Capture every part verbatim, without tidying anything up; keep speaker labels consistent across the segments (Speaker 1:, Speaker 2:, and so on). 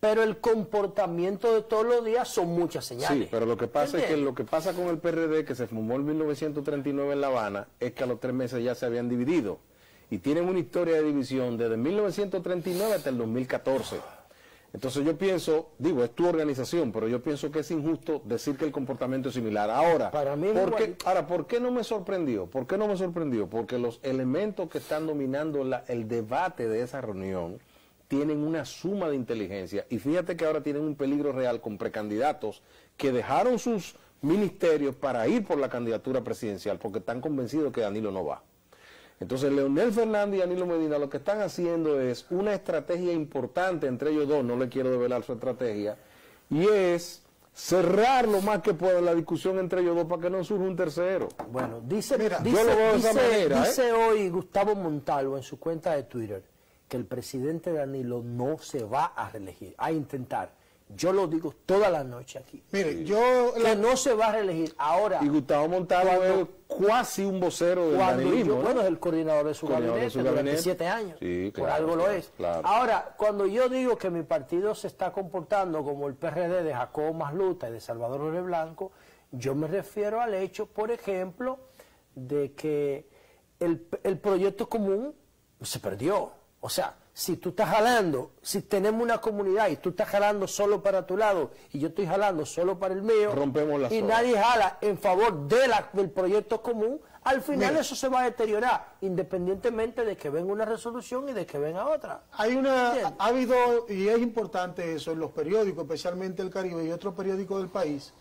Speaker 1: pero el comportamiento de todos los días son muchas señales.
Speaker 2: Sí, pero lo que pasa es que lo que pasa con el P R D, que se formó en mil novecientos treinta y nueve en La Habana, es que a los tres meses ya se habían dividido. Y tienen una historia de división desde mil novecientos treinta y nueve hasta el dos mil catorce. Entonces yo pienso, digo, es tu organización, pero yo pienso que es injusto decir que el comportamiento es similar. Ahora,
Speaker 1: Para mí
Speaker 2: ¿por qué,
Speaker 1: igual.
Speaker 2: ahora, ¿por qué no me sorprendió? ¿Por qué no me sorprendió? Porque los elementos que están dominando la, el debate de esa reunión tienen una suma de inteligencia. Y fíjate que ahora tienen un peligro real con precandidatos que dejaron sus ministerios para ir por la candidatura presidencial porque están convencidos que Danilo no va. Entonces, Leonel Fernández y Danilo Medina lo que están haciendo es una estrategia importante entre ellos dos, no le quiero develar su estrategia, y es cerrar lo más que pueda la discusión entre ellos dos para que no surja un tercero.
Speaker 1: Bueno, dice,
Speaker 2: Mira,
Speaker 1: dice,
Speaker 2: yo lo veo de esa
Speaker 1: dice,
Speaker 2: manera,
Speaker 1: dice
Speaker 2: ¿eh?
Speaker 1: hoy Gustavo Montalvo en su cuenta de Twitter que el presidente Danilo no se va a reelegir, a intentar. Yo lo digo toda la noche aquí.
Speaker 3: Mire, yo...
Speaker 1: Que
Speaker 3: La...
Speaker 1: no se va a reelegir. Ahora...
Speaker 2: Y Gustavo Montalvo es casi un vocero del danilismo, ¿no?
Speaker 1: Bueno, es el coordinador de su
Speaker 2: Coordinador
Speaker 1: gabinete
Speaker 2: de su
Speaker 1: durante
Speaker 2: gabinete.
Speaker 1: siete años.
Speaker 2: Sí,
Speaker 1: Por
Speaker 2: claro,
Speaker 1: algo lo
Speaker 2: claro,
Speaker 1: es.
Speaker 2: claro.
Speaker 1: Ahora, cuando yo digo que mi partido se está comportando como el P R D de Jacobo Masluta y de Salvador Jorge Blanco, yo me refiero al hecho, por ejemplo, de que el, el proyecto común se perdió. O sea, si tú estás jalando, si tenemos una comunidad y tú estás jalando solo para tu lado y yo estoy jalando solo para el mío,
Speaker 2: rompemos la
Speaker 1: y
Speaker 2: soga.
Speaker 1: nadie jala en favor de la, del proyecto común, al final
Speaker 3: Mira,
Speaker 1: eso se va a deteriorar, independientemente de que venga una resolución y de que venga otra.
Speaker 3: Hay una,
Speaker 1: ¿Entiendes?
Speaker 3: ha habido, y es importante eso, en los periódicos, especialmente El Caribe y otros periódicos del país,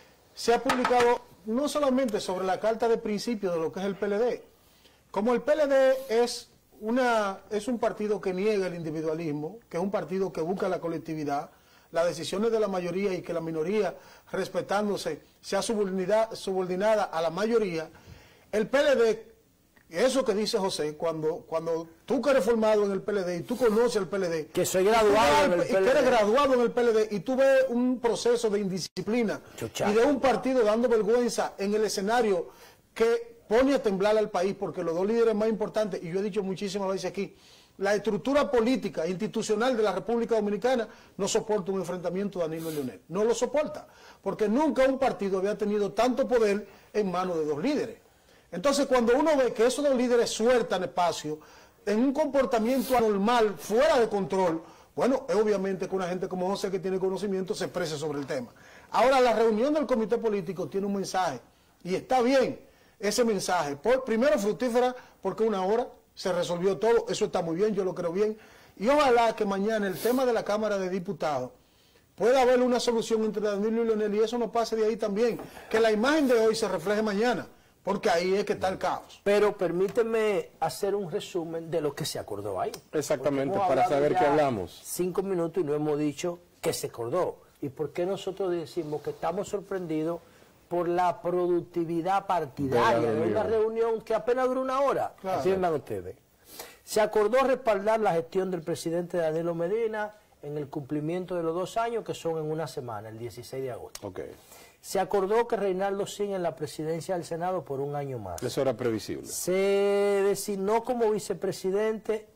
Speaker 3: se ha publicado no solamente sobre la carta de principio de lo que es el P L D, como el P L D es, una, es un partido que niega el individualismo, que es un partido que busca la colectividad, las decisiones de la mayoría y que la minoría, respetándose, sea subordinada, subordinada a la mayoría. El P L D, eso que dice José, cuando, cuando tú que eres formado en el P L D y tú conoces el P L D,
Speaker 1: Que soy graduado en el
Speaker 3: y
Speaker 1: P L D.
Speaker 3: que eres graduado en el P L D y tú ves un proceso de indisciplina
Speaker 1: Chuchaco.
Speaker 3: y de un partido dando vergüenza en el escenario que pone a temblar al país, porque los dos líderes más importantes, y yo he dicho muchísimas veces aquí, la estructura política institucional de la República Dominicana no soporta un enfrentamiento de Danilo y Leonel, no lo soporta, porque nunca un partido había tenido tanto poder en manos de dos líderes. Entonces, cuando uno ve que esos dos líderes sueltan espacio en un comportamiento anormal, fuera de control, bueno, es obviamente que una gente como José, que tiene conocimiento, se exprese sobre el tema. Ahora, la reunión del comité político tiene un mensaje, y está bien ese mensaje. Por, primero, fructífera, porque una hora se resolvió todo, eso está muy bien, yo lo creo bien, y ojalá que mañana el tema de la Cámara de Diputados pueda haber una solución entre Danilo y Leonel, y eso no pase de ahí también, que la imagen de hoy se refleje mañana, porque ahí es que está el caos.
Speaker 1: Pero permíteme hacer un resumen de lo que se acordó ahí.
Speaker 2: Exactamente,
Speaker 1: Porque hemos
Speaker 2: para
Speaker 1: hablado
Speaker 2: saber
Speaker 1: ya
Speaker 2: qué hablamos.
Speaker 1: Cinco minutos y no hemos dicho que se acordó. ¿Y por qué nosotros decimos que estamos sorprendidos por la productividad partidaria de una reunión que apenas duró una hora?
Speaker 3: Claro.
Speaker 1: Así vengan ustedes. Se acordó respaldar la gestión del presidente Danilo Medina en el cumplimiento de los dos años, que son en una semana, el dieciséis de agosto.
Speaker 2: Okay.
Speaker 1: Se acordó que Reinaldo siga en la presidencia del Senado por un año más.
Speaker 2: Eso era previsible.
Speaker 1: Se designó como vicepresidente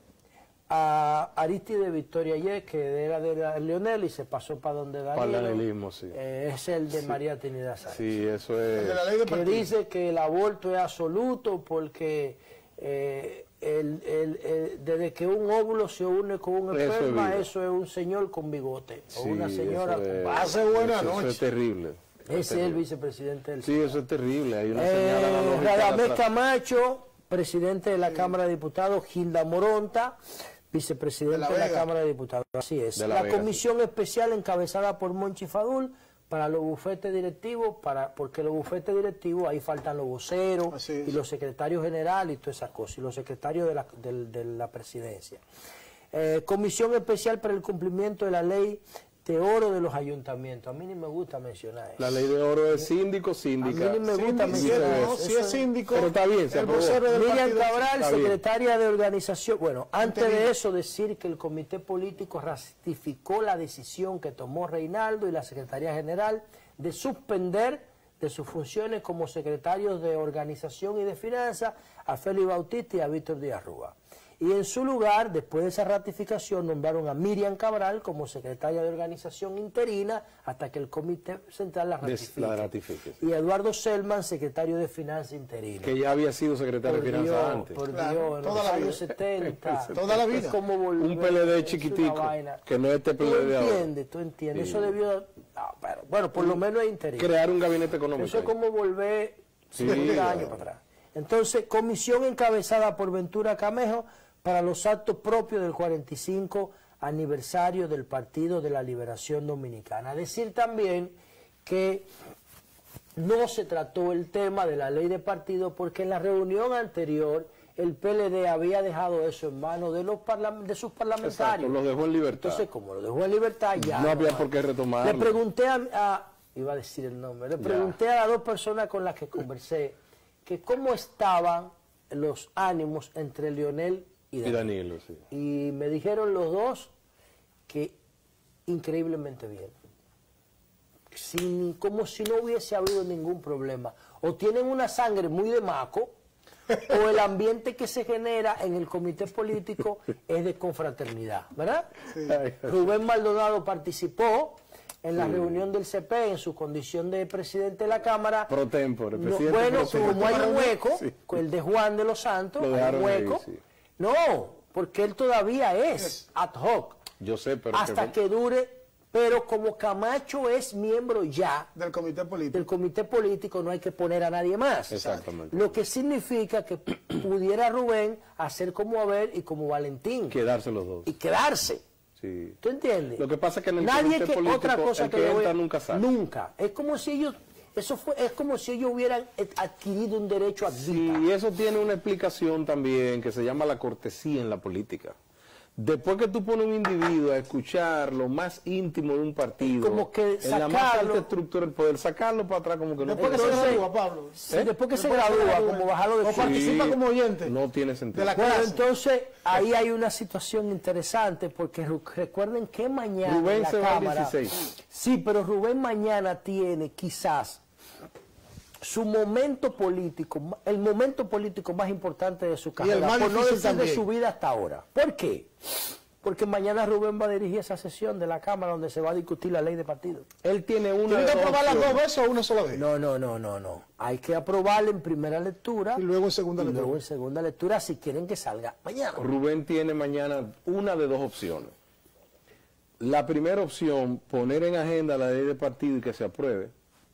Speaker 1: a Aristide Victoria Ye, que era de Leonel y se pasó para donde Danilo.
Speaker 2: Para el danilismo, sí.
Speaker 1: Eh, es el de
Speaker 2: Sí.
Speaker 1: María Trinidad Sáenz.
Speaker 2: Sí, eso
Speaker 3: El
Speaker 2: es...
Speaker 3: de la ley de
Speaker 1: Que
Speaker 3: partido.
Speaker 1: dice que el aborto es absoluto porque eh, el, el, el- desde que un óvulo se une con un
Speaker 2: Eso es
Speaker 1: esperma,
Speaker 2: vida.
Speaker 1: eso es un señor con bigote, o
Speaker 2: Sí,
Speaker 1: una señora
Speaker 2: eso
Speaker 1: con
Speaker 2: es-
Speaker 1: barba.
Speaker 3: Pase buena
Speaker 2: eso-
Speaker 3: noche.
Speaker 2: Eso es terrible.
Speaker 1: Ese es el
Speaker 2: terrible.
Speaker 1: vicepresidente del
Speaker 2: Sí, eso es terrible. Hay una
Speaker 1: Eh,
Speaker 2: señal analógica
Speaker 1: Radamés
Speaker 2: atrás.
Speaker 1: Camacho, presidente de la Cámara de Diputados, Gilda Moronta, vicepresidente
Speaker 3: De la
Speaker 1: de la,
Speaker 3: Vega.
Speaker 1: Cámara de Diputados. Así es.
Speaker 2: De
Speaker 1: La,
Speaker 2: la Vega,
Speaker 1: comisión especial encabezada por Monchi Fadul para los bufetes directivos, para porque los bufetes directivos, ahí faltan los voceros
Speaker 3: Así es.
Speaker 1: y los secretarios generales y todas esas cosas, y los secretarios de la, del- de la presidencia. Eh, comisión especial para el cumplimiento de la ley de oro de los ayuntamientos. A mí ni me gusta mencionar eso.
Speaker 2: La ley de oro es síndico, síndica.
Speaker 1: A mí ni me gusta
Speaker 3: Sí,
Speaker 1: mencionar
Speaker 3: no,
Speaker 1: eso.
Speaker 3: si
Speaker 1: Eso
Speaker 3: es
Speaker 1: es-
Speaker 3: síndico,
Speaker 2: Pero está bien, se
Speaker 3: el
Speaker 2: aprobó.
Speaker 3: vocero del
Speaker 1: Miriam
Speaker 3: partido-
Speaker 1: Cabral,
Speaker 2: Está bien.
Speaker 1: secretaria de organización. Bueno, antes
Speaker 3: Entendido.
Speaker 1: de eso decir que el comité político ratificó la decisión que tomó Reinaldo y la Secretaría General de suspender de sus funciones como secretarios de organización y de finanzas a Félix Bautista y a Víctor Díaz Rúa. Y en su lugar, después de esa ratificación, nombraron a Miriam Cabral como secretaria de organización interina hasta que el Comité Central la ratifique.
Speaker 2: La ratifique sí.
Speaker 1: Y Eduardo Selman, secretario de Finanzas interino.
Speaker 2: Que ya había sido secretario
Speaker 1: por
Speaker 2: de Finanzas
Speaker 1: Dios,
Speaker 2: antes.
Speaker 1: Por
Speaker 3: Claro,
Speaker 1: Dios, en
Speaker 3: toda
Speaker 1: los
Speaker 3: la
Speaker 1: años
Speaker 3: vida.
Speaker 1: setenta.
Speaker 3: Toda la vida.
Speaker 1: Es como volver,
Speaker 2: Un P L D
Speaker 1: es
Speaker 2: chiquitico,
Speaker 1: una vaina.
Speaker 2: que no es este P L D
Speaker 1: Tú
Speaker 2: de ahora.
Speaker 1: entiendes, tú entiendes.
Speaker 2: Sí.
Speaker 1: Eso debió... ah, pero, bueno, por lo menos es interino.
Speaker 2: Crear un gabinete económico.
Speaker 1: Eso es como volver
Speaker 2: Sí,
Speaker 1: cincuenta
Speaker 2: claro.
Speaker 1: años para atrás. Entonces, comisión encabezada por Ventura Camejo para los actos propios del cuarenta y cinco aniversario del Partido de la Liberación Dominicana. Decir también que no se trató el tema de la ley de partido porque en la reunión anterior el P L D había dejado eso en manos de, los parla- de sus parlamentarios.
Speaker 2: Exacto, lo dejó en libertad.
Speaker 1: Entonces, como lo dejó en libertad, ya...
Speaker 2: No había
Speaker 1: hay.
Speaker 2: por qué retomarlo.
Speaker 1: Le pregunté a, a- iba a decir el nombre, le pregunté a las dos personas con las que conversé que cómo estaban los ánimos entre Leonel y
Speaker 2: Y
Speaker 1: Danilo.
Speaker 2: Danilo, sí.
Speaker 1: Y me dijeron los dos que increíblemente bien. Sin, como si no hubiese habido ningún problema. O tienen una sangre muy de maco, o el ambiente que se genera en el comité político es de confraternidad, ¿verdad?
Speaker 2: Ay,
Speaker 1: Rubén Maldonado participó en la reunión del C P en su condición de presidente de la Cámara.
Speaker 2: Pro tempore,
Speaker 1: No,
Speaker 2: presidente
Speaker 1: bueno,
Speaker 2: pro tempore.
Speaker 1: como hay un hueco,
Speaker 2: Sí.
Speaker 1: con el de Juan de los Santos,
Speaker 2: Lo
Speaker 1: hay un
Speaker 2: dejaron ahí,
Speaker 1: hueco.
Speaker 2: sí.
Speaker 1: No, porque él todavía es ad hoc,
Speaker 2: Yo sé, pero...
Speaker 1: hasta que dure, pero como Camacho es miembro ya
Speaker 3: Del comité político.
Speaker 1: del comité político, no hay que poner a nadie más.
Speaker 2: Exactamente.
Speaker 1: Lo que significa que pudiera Rubén hacer como Abel y como Valentín
Speaker 2: Quedarse los dos.
Speaker 1: y quedarse.
Speaker 2: Sí.
Speaker 1: ¿Tú entiendes?
Speaker 2: Lo que pasa es que en el
Speaker 1: Nadie
Speaker 2: comité
Speaker 1: que
Speaker 2: político,
Speaker 1: otra cosa
Speaker 2: el
Speaker 1: que,
Speaker 2: que
Speaker 1: le voy-
Speaker 2: entra nunca sale.
Speaker 1: Nunca. Es como si ellos eso fue es como si ellos hubieran adquirido un derecho a vida.
Speaker 2: Y eso tiene una explicación también que se llama la cortesía en la política. Después que tú pones un individuo a escuchar lo más íntimo de un partido,
Speaker 1: Como que
Speaker 2: en la más
Speaker 1: sacarlo-
Speaker 2: alta estructura del poder, sacarlo para atrás como que no
Speaker 3: Después que se
Speaker 2: tiene
Speaker 1: Entonces-
Speaker 3: gradúa, Pablo.
Speaker 1: Sí, después que se
Speaker 3: Después que se
Speaker 1: gradúa,
Speaker 3: gradúa.
Speaker 1: como bajarlo de
Speaker 3: O
Speaker 1: curso.
Speaker 3: participa como oyente.
Speaker 2: No tiene sentido.
Speaker 3: De la
Speaker 1: Bueno,
Speaker 3: clase.
Speaker 1: entonces ahí hay una situación interesante porque ru- recuerden que mañana
Speaker 2: Rubén
Speaker 1: en la
Speaker 2: se va al
Speaker 1: Cámara,
Speaker 2: dieciséis.
Speaker 1: sí, pero Rubén mañana tiene quizás su momento político, ma- el momento político más importante de su carrera,
Speaker 3: más
Speaker 1: por no
Speaker 3: difícil
Speaker 1: decir de
Speaker 3: también.
Speaker 1: su vida hasta ahora. ¿Por qué? Porque mañana Rubén va a dirigir esa sesión de la Cámara donde se va a discutir la ley de partidos.
Speaker 2: Él tiene una
Speaker 3: ¿Tiene
Speaker 2: de
Speaker 3: que
Speaker 2: dos
Speaker 3: aprobar las dos
Speaker 2: opciones.
Speaker 3: veces o una sola vez?
Speaker 1: No, no, no, no, no. Hay que aprobarla en primera lectura
Speaker 3: Y luego en segunda
Speaker 1: y
Speaker 3: lectura.
Speaker 1: luego en segunda lectura si quieren que salga mañana.
Speaker 2: Rubén tiene mañana una de dos opciones. La primera opción, poner en agenda la ley de partido y que se apruebe,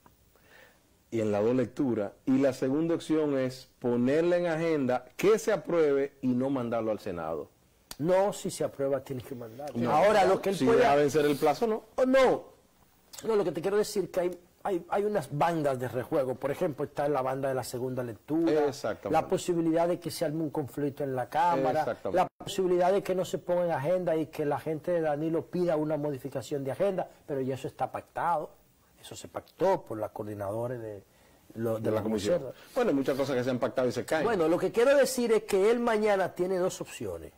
Speaker 2: y en la dos lecturas. Y la segunda opción es ponerla en agenda, que se apruebe y no mandarlo al Senado.
Speaker 1: No, si se aprueba tiene que mandar.
Speaker 2: No.
Speaker 1: Ahora, lo que él
Speaker 2: Si
Speaker 1: puede...
Speaker 2: deja vencer el plazo, no.
Speaker 1: Oh, no, no, lo que te quiero decir que hay, hay, hay unas bandas de rejuego. Por ejemplo, está la banda de la segunda lectura,
Speaker 2: Exactamente.
Speaker 1: la posibilidad de que se arme un conflicto en la Cámara,
Speaker 2: Exactamente.
Speaker 1: la posibilidad de que no se ponga en agenda y que la gente de Danilo pida una modificación de agenda, pero ya eso está pactado, eso se pactó por las coordinadores de, lo- de,
Speaker 2: De la
Speaker 1: la
Speaker 2: comisión.
Speaker 1: comisión.
Speaker 2: Bueno, hay muchas cosas que se han pactado y se caen.
Speaker 1: Bueno, lo que quiero decir es que él mañana tiene dos opciones.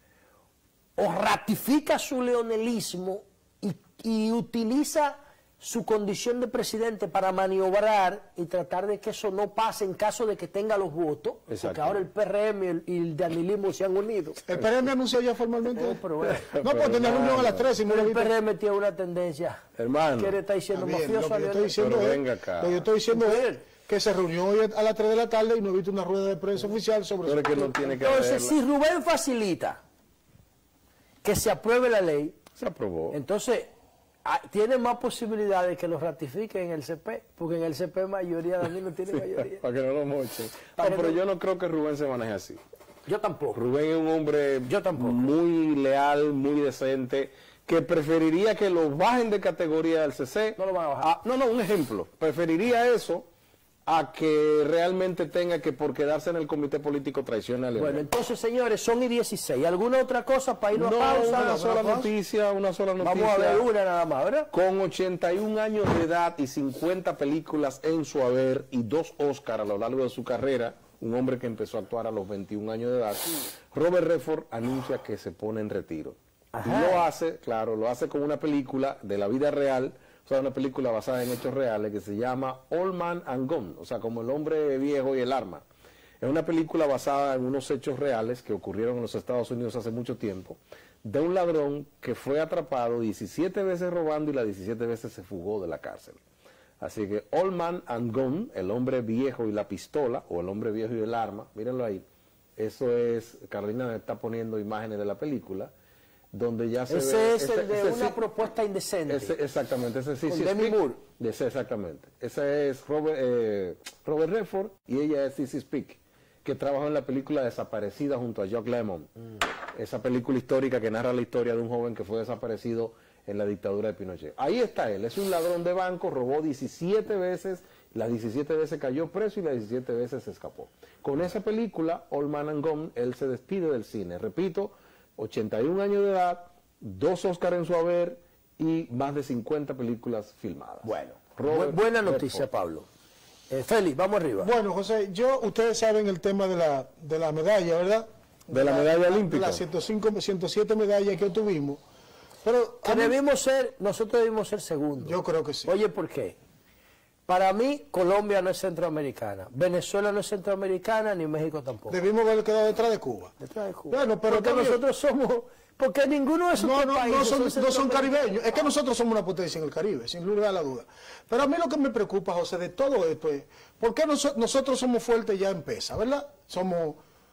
Speaker 1: O ratifica su leonelismo y, y utiliza su condición de presidente para maniobrar y tratar de que eso no pase en caso de que tenga los votos,
Speaker 2: Exacto.
Speaker 1: porque ahora el P R M y el, y el danilismo se han unido.
Speaker 3: El P R M anunció ya formalmente.
Speaker 1: Oh, pero bueno.
Speaker 3: No, pues tenía reunión a las tres y no
Speaker 1: Pero
Speaker 3: lo
Speaker 1: el
Speaker 3: vi.
Speaker 1: P R M tiene una tendencia.
Speaker 2: Hermano.
Speaker 1: ¿Qué le está diciendo
Speaker 3: Está bien,
Speaker 1: mafioso
Speaker 3: lo
Speaker 1: a
Speaker 3: que yo
Speaker 1: Leonel?
Speaker 3: estoy diciendo
Speaker 2: Pero
Speaker 3: es,
Speaker 2: venga acá.
Speaker 3: lo que yo estoy diciendo es que se reunió hoy a las tres de la tarde y no he visto una rueda de prensa oficial sobre
Speaker 2: Pero es
Speaker 3: eso.
Speaker 2: que no tiene que
Speaker 1: Entonces,
Speaker 2: haberla.
Speaker 1: si Rubén facilita que se apruebe la ley,
Speaker 2: Se aprobó.
Speaker 1: entonces ah, tiene más posibilidades de que lo ratifiquen en el C P, porque en el C P mayoría Danilo tiene mayoría.
Speaker 2: Para que no lo mochen. No,
Speaker 1: Para que
Speaker 2: pero
Speaker 1: no-
Speaker 2: yo no creo que Rubén se maneje así.
Speaker 1: Yo tampoco.
Speaker 2: Rubén es un hombre
Speaker 1: Yo tampoco.
Speaker 2: muy leal, muy decente, que preferiría que lo bajen de categoría del C C.
Speaker 1: No lo van a bajar.
Speaker 2: Ah, no, no, un ejemplo. Preferiría eso a que realmente tenga que por quedarse en el comité político traicione a Leonel.
Speaker 1: Bueno, entonces, señores, son y dieciséis. ¿Alguna otra cosa para irnos
Speaker 2: no,
Speaker 1: a pausa?
Speaker 2: una sola
Speaker 1: pausa?
Speaker 2: noticia, una sola noticia.
Speaker 1: Vamos a ver una nada más, ¿verdad?
Speaker 2: Con ochenta y un años de edad y cincuenta películas en su haber y dos Oscars a lo largo de su carrera, un hombre que empezó a actuar a los veintiún años de edad, Robert Redford anuncia que se pone en retiro.
Speaker 1: Ajá.
Speaker 2: Y lo hace, claro, lo hace con una película de la vida real, o sea, una película basada en hechos reales que se llama Old Man and Gun, o sea, como el hombre viejo y el arma. Es una película basada en unos hechos reales que ocurrieron en los Estados Unidos hace mucho tiempo, de un ladrón que fue atrapado diecisiete veces robando y las diecisiete veces se fugó de la cárcel. Así que Old Man and Gun, el hombre viejo y la pistola, o el hombre viejo y el arma, mírenlo ahí. Eso es, Carolina me está poniendo imágenes de la película, donde ya se
Speaker 1: ese
Speaker 2: ve...
Speaker 1: Es ese es el de
Speaker 2: ese,
Speaker 1: una
Speaker 2: sí,
Speaker 1: propuesta indecente.
Speaker 2: Ese, exactamente, ese sí,
Speaker 1: Con
Speaker 2: sí,
Speaker 1: Demi
Speaker 2: Speak,
Speaker 1: Moore.
Speaker 2: Ese, exactamente. Ese es Robert, eh, Robert Redford y ella es Sissy Speak, que trabajó en la película Desaparecida junto a Jock Lemmon. Mm. Esa película histórica que narra la historia de un joven que fue desaparecido en la dictadura de Pinochet. Ahí está él, es un ladrón de banco, robó diecisiete veces, las diecisiete veces cayó preso y las diecisiete veces se escapó. Con esa película, Old Man and Gone, él se despide del cine. Repito, ochenta y un años de edad, dos Oscars en su haber y más de cincuenta películas filmadas.
Speaker 1: Bueno,
Speaker 2: Robert
Speaker 1: bu buena noticia,
Speaker 2: Redford.
Speaker 1: Pablo. Eh, Félix, vamos arriba.
Speaker 3: Bueno, José, yo, ustedes saben el tema de la, de la medalla, ¿verdad?
Speaker 2: De la medalla olímpica.
Speaker 3: Las ciento cinco, ciento siete medallas que tuvimos. Pero
Speaker 1: Que
Speaker 3: a mí-
Speaker 1: debimos ser, nosotros debimos ser segundos.
Speaker 3: yo creo que sí.
Speaker 1: Oye, ¿por qué? Para mí, Colombia no es centroamericana, Venezuela no es centroamericana, ni México tampoco.
Speaker 3: Debimos haber quedado detrás de Cuba.
Speaker 1: Detrás de Cuba.
Speaker 3: Bueno, pero
Speaker 1: porque
Speaker 3: también-
Speaker 1: nosotros somos, porque ninguno de esos
Speaker 3: No,
Speaker 1: tres
Speaker 3: no,
Speaker 1: países
Speaker 3: no son, no son
Speaker 1: centroamericanos.
Speaker 3: caribeños. Es que nosotros somos una potencia en el Caribe, sin lugar a la duda. Pero a mí lo que me preocupa, José, de todo esto es, ¿por qué noso- nosotros somos fuertes ya en pesa, verdad? Somos,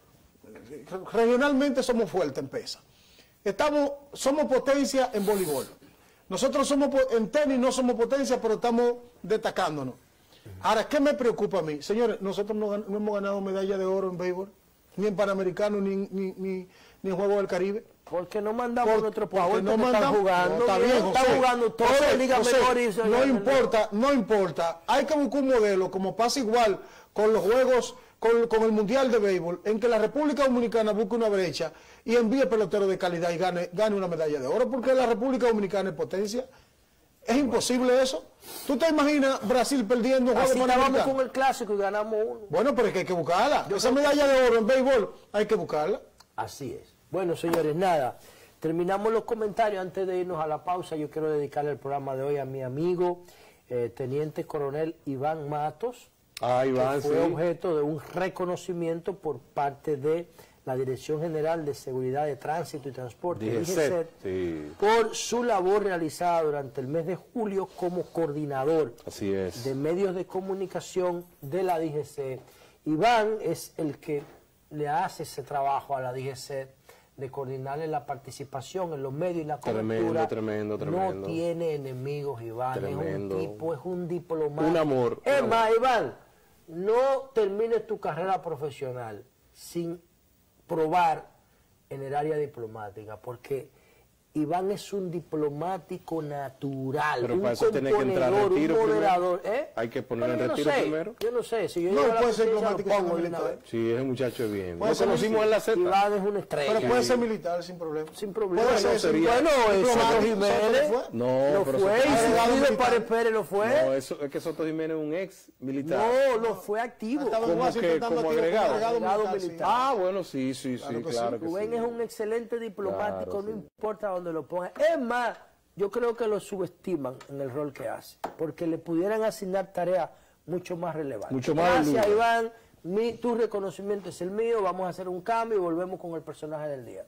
Speaker 3: regionalmente somos fuertes en pesa. Estamos, somos potencia en voleibol. Nosotros somos, po- en tenis no somos potencia, pero estamos destacándonos. Ahora, ¿qué me preocupa a mí? Señores, nosotros no, gan- no hemos ganado medalla de oro en béisbol, ni en Panamericano, ni, ni, ni, ni en Juegos del Caribe.
Speaker 1: Porque no mandamos
Speaker 3: Por-
Speaker 1: nuestros
Speaker 3: porque
Speaker 1: power
Speaker 3: no
Speaker 1: que están
Speaker 3: mandamos-
Speaker 1: jugando.
Speaker 3: no, está
Speaker 1: mira,
Speaker 3: bien,
Speaker 1: están
Speaker 3: José.
Speaker 1: jugando todos
Speaker 3: José,
Speaker 1: en Liga
Speaker 3: José,
Speaker 1: Menor y se-
Speaker 3: no importa, no importa. Hay que buscar un modelo, como pasa igual con los juegos, con, con el Mundial de Béisbol, en que la República Dominicana busque una brecha y envíe peloteros de calidad y gane, gane una medalla de oro, porque la República Dominicana es potencia. ¿Es imposible eso? ¿Tú te imaginas Brasil perdiendo un juego
Speaker 1: Así
Speaker 3: de
Speaker 1: estábamos
Speaker 3: Panamericano?
Speaker 1: con el clásico y ganamos uno.
Speaker 3: Bueno, pero es que hay que buscarla. Esa medalla de oro en béisbol hay que buscarla.
Speaker 1: Así es. Bueno, señores, nada. Terminamos los comentarios. Antes de irnos a la pausa, yo quiero dedicarle el programa de hoy a mi amigo, eh, Teniente Coronel Iván Matos,
Speaker 2: Ah, Iván,
Speaker 1: que fue
Speaker 2: sí.
Speaker 1: objeto de un reconocimiento por parte de la Dirección General de Seguridad de Tránsito y Transporte, D G C E T,
Speaker 2: sí.
Speaker 1: por su labor realizada durante el mes de julio como coordinador
Speaker 2: Así es.
Speaker 1: de medios de comunicación de la D G C E T. Iván es el que le hace ese trabajo a la D G C E T de coordinarle la participación en los medios y la
Speaker 2: Tremendo,
Speaker 1: cobertura.
Speaker 2: tremendo, tremendo.
Speaker 1: No tiene enemigos, Iván.
Speaker 2: Tremendo.
Speaker 1: Es un tipo, es un diplomático.
Speaker 2: Un amor,
Speaker 1: Es
Speaker 2: un
Speaker 1: más, Iván, no termines tu carrera profesional sin probar en el área diplomática, porque Iván es un diplomático natural,
Speaker 2: Pero
Speaker 1: un
Speaker 2: para eso tiene que entrar en
Speaker 1: componedor, un
Speaker 2: retiro primero.
Speaker 1: moderador. ¿eh?
Speaker 2: Hay que poner
Speaker 1: Pero
Speaker 2: en
Speaker 1: yo no
Speaker 2: retiro
Speaker 1: sé,
Speaker 2: primero.
Speaker 1: Yo no sé, si yo
Speaker 3: No,
Speaker 1: llego a la
Speaker 3: puede ser
Speaker 1: presidencia, lo
Speaker 3: diplomático
Speaker 1: pongo
Speaker 3: siendo
Speaker 1: de una
Speaker 3: militar.
Speaker 1: vez.
Speaker 2: Sí, ese muchacho es bien.
Speaker 3: Puede
Speaker 2: Lo
Speaker 3: ser
Speaker 2: conocimos en la Z.
Speaker 1: Iván es una estrella.
Speaker 3: Pero puede ser militar sin problema.
Speaker 1: Sin problema.
Speaker 3: Puede ser,
Speaker 1: No,
Speaker 3: sería
Speaker 1: bueno, eso
Speaker 3: diplomático,
Speaker 1: Soto Jiménez
Speaker 3: Soto fue.
Speaker 2: No,
Speaker 1: lo
Speaker 2: pero
Speaker 1: fue,
Speaker 2: Soto-
Speaker 1: y
Speaker 3: Agregado
Speaker 1: Silvio
Speaker 3: militar.
Speaker 1: Párez Pérez lo fue.
Speaker 2: No, eso, es que Soto Jiménez es un ex militar.
Speaker 1: No, lo fue activo.
Speaker 3: Estaba en
Speaker 2: Como
Speaker 3: Washington
Speaker 2: que-
Speaker 3: dando
Speaker 2: como
Speaker 3: activo
Speaker 2: agregado.
Speaker 1: Agregado
Speaker 3: militar, sí.
Speaker 1: militar.
Speaker 2: Ah, bueno, sí, sí,
Speaker 3: Claro
Speaker 2: sí,
Speaker 3: que
Speaker 2: claro
Speaker 3: sí.
Speaker 2: que
Speaker 1: Rubén
Speaker 2: sí.
Speaker 1: es un excelente diplomático,
Speaker 2: Claro,
Speaker 1: no
Speaker 2: sí.
Speaker 1: importa dónde lo pongan. Es más, yo creo que lo subestiman en el rol que hace, porque le pudieran asignar tareas mucho más relevantes.
Speaker 2: Mucho más
Speaker 1: Gracias,
Speaker 2: del día.
Speaker 1: Iván. Mi, tu reconocimiento es el mío. Vamos a hacer un cambio y volvemos con el personaje del día.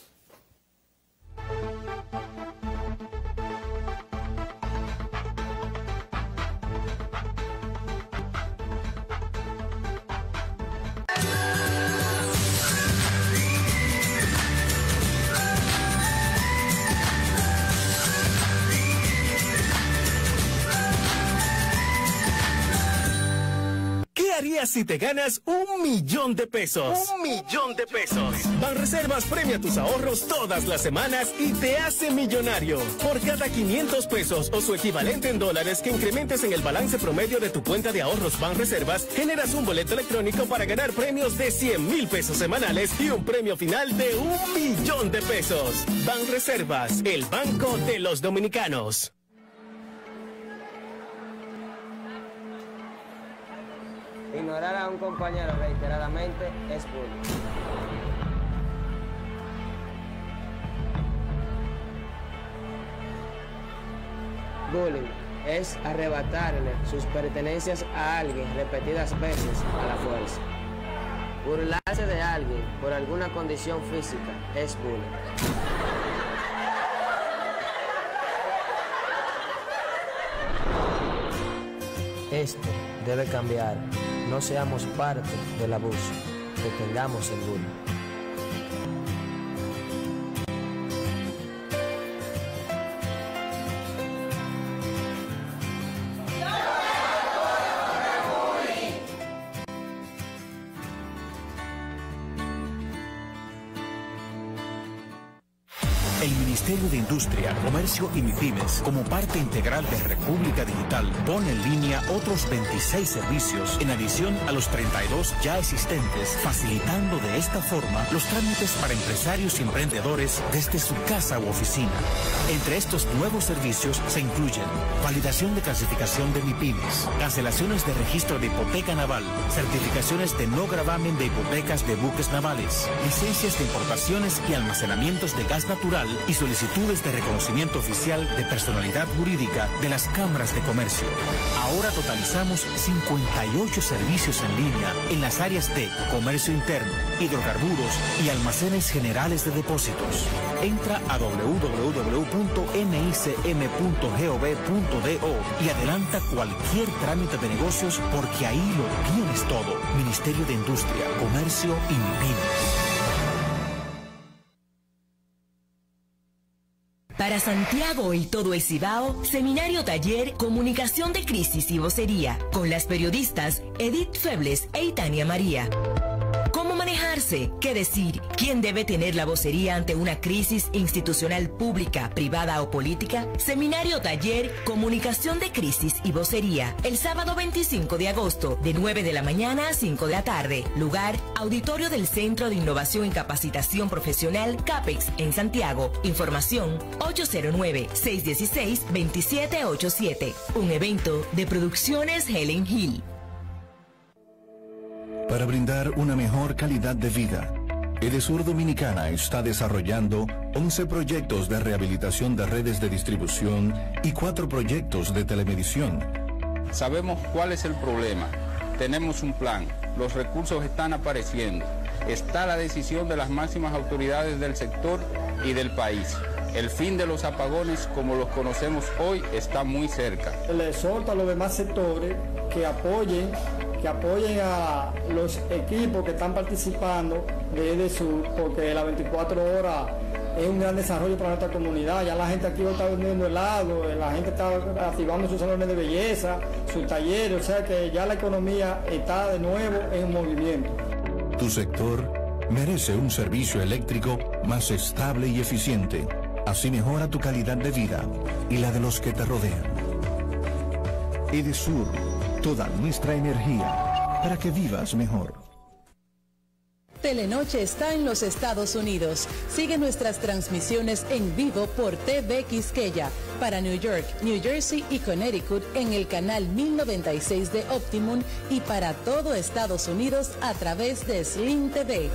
Speaker 4: ¿Qué harías si te ganas un millón de pesos? Un millón de pesos. Banreservas premia tus ahorros todas las semanas y te hace millonario. Por cada quinientos pesos o su equivalente en dólares que incrementes en el balance promedio de tu cuenta de ahorros Banreservas, generas un boleto electrónico para ganar premios de cien mil pesos semanales y un premio final de un millón de pesos. Banreservas, el banco de los dominicanos.
Speaker 5: Ignorar a un compañero reiteradamente es bullying. Bullying es arrebatarle sus pertenencias a alguien repetidas veces a la fuerza. Burlarse de alguien por alguna condición física es bullying. Esto debe cambiar. No seamos parte del abuso. Detengamos el bullying.
Speaker 6: El Ministerio de Industria, Comercio y MIPYMES, como parte integral de República Digital, pone en línea otros veintiséis servicios en adición a los treinta y dos ya existentes, facilitando de esta forma los trámites para empresarios y emprendedores desde su casa u oficina. Entre estos nuevos servicios se incluyen validación de clasificación de MIPYMES, cancelaciones de registro de hipoteca naval, certificaciones de no gravamen de hipotecas de buques navales, licencias de importaciones y almacenamientos de gas natural y solicitudes de reconocimiento oficial de personalidad jurídica de las cámaras de comercio. Ahora totalizamos cincuenta y ocho servicios en línea en las áreas de comercio interno, hidrocarburos y almacenes generales de depósitos. Entra a w w w punto m i c m punto gov punto do y adelanta cualquier trámite de negocios porque ahí lo tienes todo. Ministerio de Industria, Comercio y MIPYMES.
Speaker 7: Para Santiago y todo el Cibao, seminario taller Comunicación de Crisis y Vocería, con las periodistas Edith Febles e Itania María. ¿Cómo manejarse? ¿Qué decir? ¿Quién debe tener la vocería ante una crisis institucional pública, privada o política? Seminario taller Comunicación de Crisis y Vocería, el sábado veinticinco de agosto, de nueve de la mañana a cinco de la tarde. Lugar, auditorio del Centro de Innovación y Capacitación Profesional CAPEX en Santiago. Información ocho cero nueve, seis uno seis, dos siete ocho siete. Un evento de Producciones Helen Hill.
Speaker 8: Para brindar una mejor calidad de vida, Edesur Dominicana está desarrollando once proyectos de rehabilitación de redes de distribución y cuatro proyectos de telemedición.
Speaker 9: Sabemos cuál es el problema, tenemos un plan, los recursos están apareciendo, está la decisión de las máximas autoridades del sector y del país. El fin de los apagones como los conocemos hoy está muy cerca.
Speaker 10: Le exhorto a los demás sectores que apoyen que apoyen a los equipos que están participando de Edesur, porque las veinticuatro horas es un gran desarrollo para nuestra comunidad. Ya la gente aquí está vendiendo helado, la gente está activando sus salones de belleza, sus talleres, o sea que ya la economía está de nuevo en movimiento.
Speaker 8: Tu sector merece un servicio eléctrico más estable y eficiente. Así mejora tu calidad de vida y la de los que te rodean. Edesur, toda nuestra energía para que vivas mejor.
Speaker 11: Telenoche está en los Estados Unidos. Sigue nuestras transmisiones en vivo por T V Quisqueya para New York, New Jersey y Connecticut en el canal mil noventa y seis de Optimum y para todo Estados Unidos a través de Sling T V.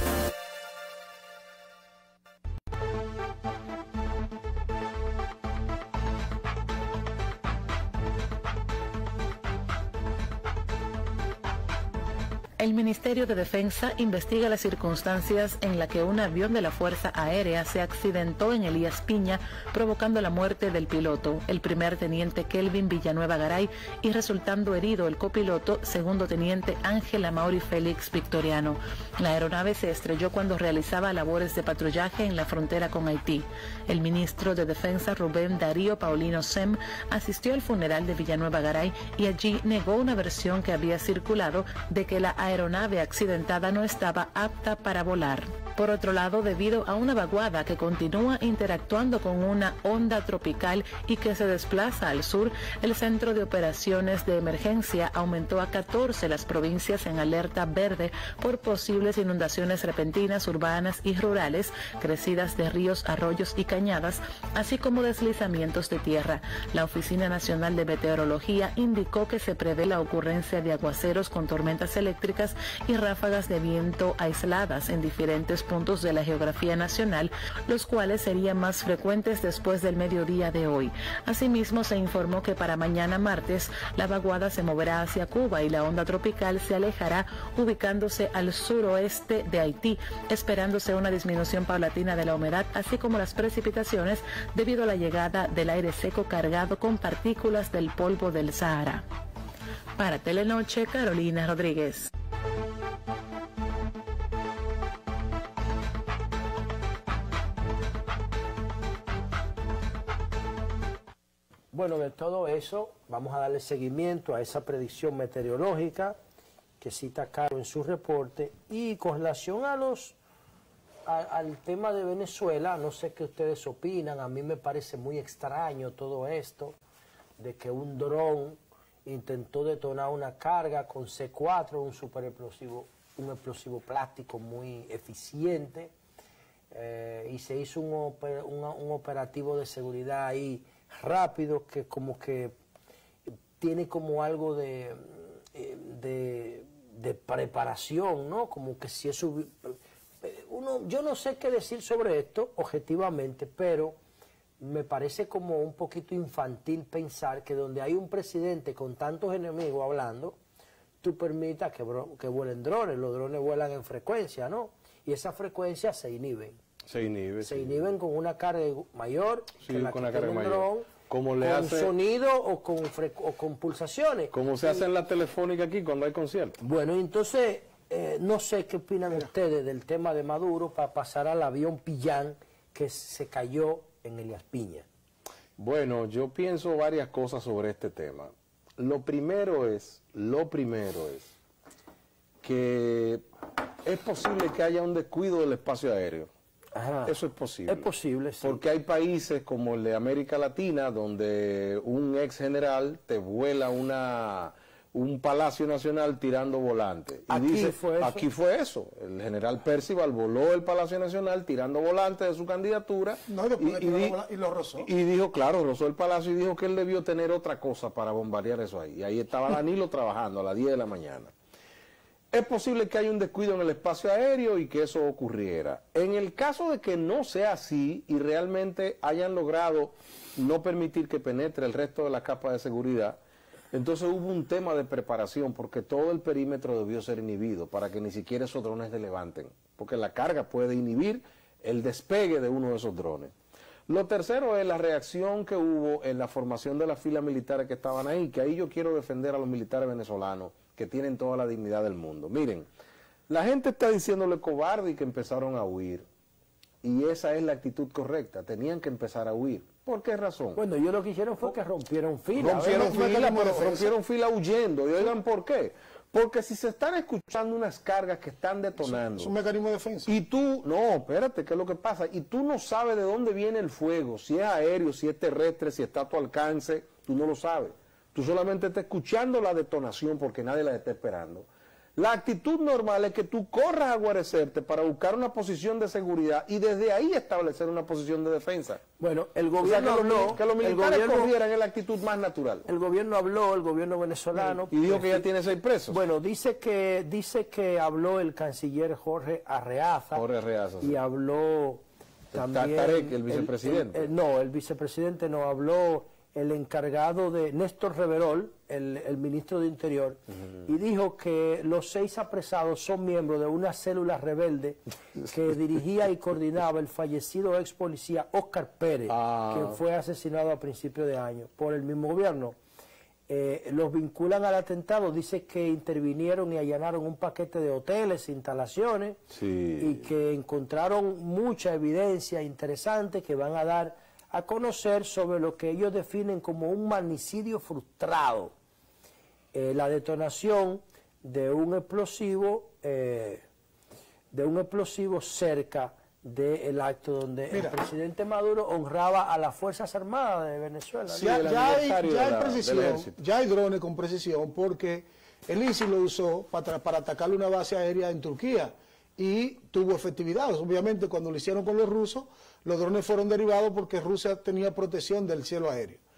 Speaker 12: El Ministerio de Defensa investiga las circunstancias en las que un avión de la Fuerza Aérea se accidentó en Elías Piña, provocando la muerte del piloto, el primer teniente Kelvin Villanueva Garay, y resultando herido el copiloto, segundo teniente Ángel Amaury Félix Victoriano. La aeronave se estrelló cuando realizaba labores de patrullaje en la frontera con Haití. El ministro de Defensa, Rubén Darío Paulino Sem, asistió al funeral de Villanueva Garay y allí negó una versión que había circulado de que la aeronave accidentada no estaba apta para volar. Por otro lado, debido a una vaguada que continúa interactuando con una onda tropical y que se desplaza al sur, el Centro de Operaciones de Emergencia aumentó a catorce las provincias en alerta verde por posibles inundaciones repentinas urbanas y rurales, crecidas de ríos, arroyos y cañadas, así como deslizamientos de tierra. La Oficina Nacional de Meteorología indicó que se prevé la ocurrencia de aguaceros con tormentas eléctricas secas y ráfagas de viento aisladas en diferentes puntos de la geografía nacional, los cuales serían más frecuentes después del mediodía de hoy. Asimismo, se informó que para mañana martes la vaguada se moverá hacia Cuba y la onda tropical se alejará ubicándose al suroeste de Haití, esperándose una disminución paulatina de la humedad, así como las precipitaciones debido a la llegada del aire seco cargado con partículas del polvo del Sahara. Para Telenoche, Carolina Rodríguez.
Speaker 1: Bueno, de todo eso vamos a darle seguimiento a esa predicción meteorológica que cita Caro en su reporte, y con relación a los a, al tema de Venezuela, no sé qué ustedes opinan. A mí me parece muy extraño todo esto de que un dron intentó detonar una carga con C cuatro, un super explosivo, un explosivo plástico muy eficiente, eh, y se hizo un, oper, un, un operativo de seguridad ahí rápido que como que tiene como algo de, de, de preparación, ¿no? Como que si eso... Uno, yo no sé qué decir sobre esto objetivamente, pero me parece como un poquito infantil pensar que donde hay un presidente con tantos enemigos hablando, tú permitas que, que vuelen drones. Los drones vuelan en frecuencia, ¿no? Y esas frecuencias se inhiben.
Speaker 2: Se inhiben.
Speaker 1: Se
Speaker 2: sí.
Speaker 1: inhiben con una carga mayor
Speaker 2: sí,
Speaker 1: que la
Speaker 2: con
Speaker 1: que
Speaker 2: la carga
Speaker 1: tiene un
Speaker 2: mayor.
Speaker 1: dron,
Speaker 2: como le
Speaker 1: con
Speaker 2: hace,
Speaker 1: sonido o con, o con pulsaciones.
Speaker 2: Como se hace en la telefónica aquí cuando hay conciertos.
Speaker 1: Bueno, entonces, eh, no sé qué opinan ustedes del tema de Maduro para pasar al avión Pillán que se cayó en Elías Piña.
Speaker 2: Bueno, yo pienso varias cosas sobre este tema. Lo primero es, lo primero es que es posible que haya un descuido del espacio aéreo.
Speaker 1: Ajá.
Speaker 2: Eso es posible.
Speaker 1: Es posible, sí.
Speaker 2: Porque hay países como el de América Latina donde un ex general te vuela una un Palacio Nacional tirando volantes. Y
Speaker 1: aquí
Speaker 2: dice,
Speaker 1: fue eso.
Speaker 2: Aquí fue eso. El general Percival voló el Palacio Nacional tirando volantes de su candidatura.
Speaker 3: No, y, después
Speaker 2: y, y, di,
Speaker 3: y lo rozó.
Speaker 2: Y dijo, claro, rozó el Palacio y dijo que él debió tener otra cosa para bombardear eso ahí. Y ahí estaba Danilo trabajando a las diez de la mañana. Es posible que haya un descuido en el espacio aéreo y que eso ocurriera. En el caso de que no sea así y realmente hayan logrado no permitir que penetre el resto de la capa de seguridad, entonces hubo un tema de preparación porque todo el perímetro debió ser inhibido para que ni siquiera esos drones se levanten, porque la carga puede inhibir el despegue de uno de esos drones. Lo tercero es la reacción que hubo en la formación de las filas militares que estaban ahí, que ahí yo quiero defender a los militares venezolanos que tienen toda la dignidad del mundo. Miren, la gente está diciéndole cobarde y que empezaron a huir. Y esa es la actitud correcta, tenían que empezar a huir. ¿Por qué razón?
Speaker 1: Bueno, ellos lo que hicieron fue que rompieron fila.
Speaker 2: Rompieron fila, pero rompieron fila huyendo. ¿Y oigan por qué? Porque si se están escuchando unas cargas que están detonando...
Speaker 3: Es un mecanismo de defensa.
Speaker 2: Y tú, no, espérate, ¿qué es lo que pasa? Y tú no sabes de dónde viene el fuego, si es aéreo, si es terrestre, si está a tu alcance, tú no lo sabes. Tú solamente estás escuchando la detonación porque nadie la está esperando. La actitud normal es que tú corras a guarecerte para buscar una posición de seguridad y desde ahí establecer una posición de defensa.
Speaker 1: Bueno, el gobierno
Speaker 2: o sea, que,
Speaker 1: habló...
Speaker 2: Los, que los militares
Speaker 1: el gobierno,
Speaker 2: corrieran es la actitud más natural.
Speaker 1: El gobierno habló, el gobierno venezolano...
Speaker 2: Y dijo que ya tiene seis presos.
Speaker 1: Bueno, dice que dice que habló el canciller Jorge Arreaza.
Speaker 2: Jorge Arreaza,
Speaker 1: y
Speaker 2: sí.
Speaker 1: habló también...
Speaker 2: Tarek, el vicepresidente.
Speaker 1: El, el, el, no, el vicepresidente no, habló el encargado de Néstor Reverol, el, el ministro de Interior, uh-huh. y dijo que los seis apresados son miembros de una célula rebelde que dirigía y coordinaba el fallecido ex policía Óscar Pérez, ah. que fue asesinado a principios de año por el mismo gobierno. Eh, los vinculan al atentado, dice que intervinieron y allanaron un paquete de hoteles, instalaciones,
Speaker 2: sí.
Speaker 1: y que encontraron mucha evidencia interesante que van a dar a conocer sobre lo que ellos definen como un magnicidio frustrado, eh, la detonación de un explosivo, eh, de un explosivo cerca del acto donde Mira, el presidente Maduro honraba a las Fuerzas Armadas de Venezuela.
Speaker 3: Sí, ya, ya, hay, ya, hay la, precisión, ya hay drones con precisión porque el I S I lo usó para, para atacarle una base aérea en Turquía y tuvo efectividad. Obviamente cuando lo hicieron con los rusos, los drones fueron derivados porque Rusia tenía protección del cielo aéreo.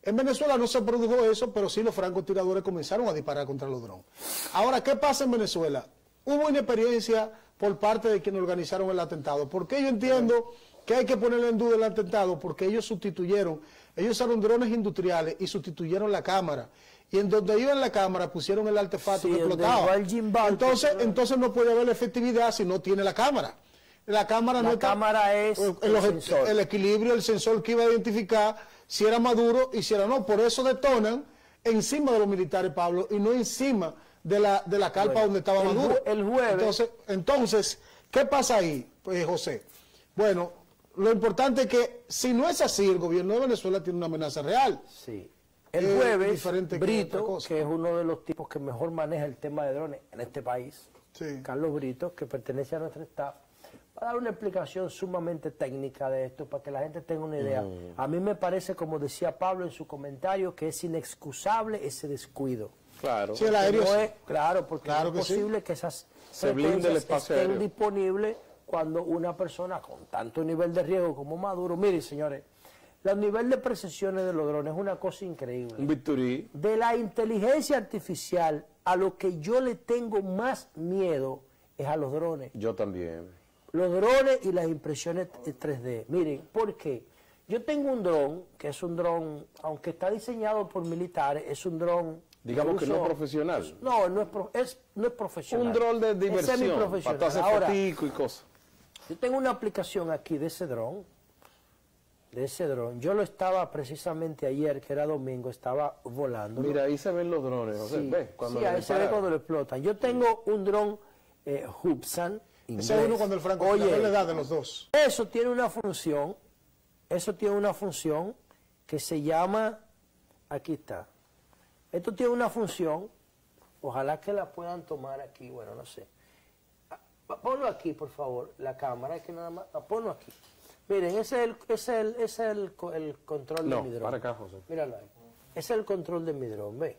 Speaker 3: En Venezuela no se produjo eso, pero sí los francotiradores comenzaron a disparar contra los drones. Ahora, ¿qué pasa en Venezuela? Hubo inexperiencia por parte de quienes organizaron el atentado. ¿Por qué yo entiendo que hay que ponerle en duda el atentado? Porque ellos sustituyeron, ellos usaron drones industriales y sustituyeron la cámara. Y en donde iba en la cámara pusieron el artefacto
Speaker 1: sí,
Speaker 3: que explotaba.
Speaker 1: Gimbal,
Speaker 3: entonces, pues, entonces no puede haber efectividad si no tiene la cámara. La cámara
Speaker 1: la
Speaker 3: no está,
Speaker 1: cámara es
Speaker 3: el,
Speaker 1: el,
Speaker 3: el, el equilibrio, el sensor que iba a identificar si era Maduro y si era no. Por eso detonan encima de los militares, Pablo, y no encima de la, de la carpa bueno, donde estaba
Speaker 1: el,
Speaker 3: Maduro.
Speaker 1: El jueves.
Speaker 3: Entonces, entonces, ¿qué pasa ahí, pues, José? Bueno, lo importante es que si no es así, el gobierno de Venezuela tiene una amenaza real.
Speaker 1: Sí. El jueves, Brito, que, que es uno de los tipos que mejor maneja el tema de drones en este país, sí. Carlos Brito, que pertenece a nuestro staff, va a dar una explicación sumamente técnica de esto para que la gente tenga una idea. Mm. A mí me parece, como decía Pablo en su comentario, que es inexcusable ese descuido.
Speaker 2: Claro.
Speaker 3: Sí, el aéreo,
Speaker 1: no
Speaker 3: sí.
Speaker 1: es, claro, porque
Speaker 3: claro
Speaker 1: es
Speaker 3: que
Speaker 1: posible
Speaker 3: sí.
Speaker 1: que esas
Speaker 2: se blinde el espacio
Speaker 1: estén
Speaker 2: aéreo.
Speaker 1: disponibles cuando una persona con tanto nivel de riesgo como Maduro. Miren, señores, el nivel de precisiones de los drones es una cosa increíble.
Speaker 2: Un bisturí.
Speaker 1: De la inteligencia artificial, a lo que yo le tengo más miedo es a los drones.
Speaker 2: Yo también.
Speaker 1: Los drones y las impresiones tres D. Miren, ¿por qué? Yo tengo un dron, que es un dron, aunque está diseñado por militares, es un dron...
Speaker 2: Digamos que no es profesional.
Speaker 1: No, no es, pro, es, no es profesional.
Speaker 2: Un dron de diversión, para hacer fotico y cosas.
Speaker 1: Yo tengo una aplicación aquí de ese dron, de ese dron. Yo lo estaba precisamente ayer, que era domingo, estaba volando.
Speaker 2: Mira, ahí se ven los drones, o sea,
Speaker 1: sí,
Speaker 2: ¿ves? Cuando
Speaker 1: sí, ahí se ve cuando lo explotan. Yo tengo un dron eh, Hubsan.
Speaker 3: Ese es uno cuando el francotirador le da de los dos.
Speaker 1: Eso tiene una función, eso tiene una función que se llama, aquí está, esto tiene una función, ojalá que la puedan tomar aquí, bueno, no sé. Ponlo aquí, por favor, la cámara, es que nada más, ponlo aquí. Miren, ese es el, ese es el, ese es el, el control
Speaker 2: no,
Speaker 1: de mi dron.
Speaker 2: para acá, José.
Speaker 1: Míralo ahí. Ese es el control de mi dron, ve.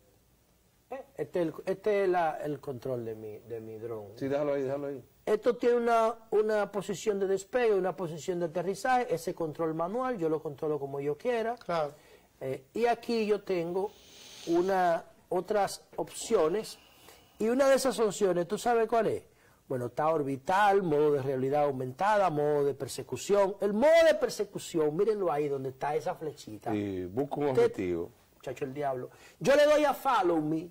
Speaker 1: Este es el, este es la, el control de mi, de mi dron.
Speaker 2: Sí, déjalo ahí, déjalo ahí.
Speaker 1: Esto tiene una, una posición de despegue, una posición de aterrizaje, ese control manual, yo lo controlo como yo quiera.
Speaker 3: Claro.
Speaker 1: Eh, y aquí yo tengo una, otras opciones, y una de esas opciones, ¿tú sabes cuál es? Bueno, está orbital, modo de realidad aumentada, modo de persecución. El modo de persecución, mírenlo ahí donde está esa flechita.
Speaker 2: Sí, busca un
Speaker 1: Usted,
Speaker 2: objetivo.
Speaker 1: Muchacho, el diablo. Yo le doy a follow me.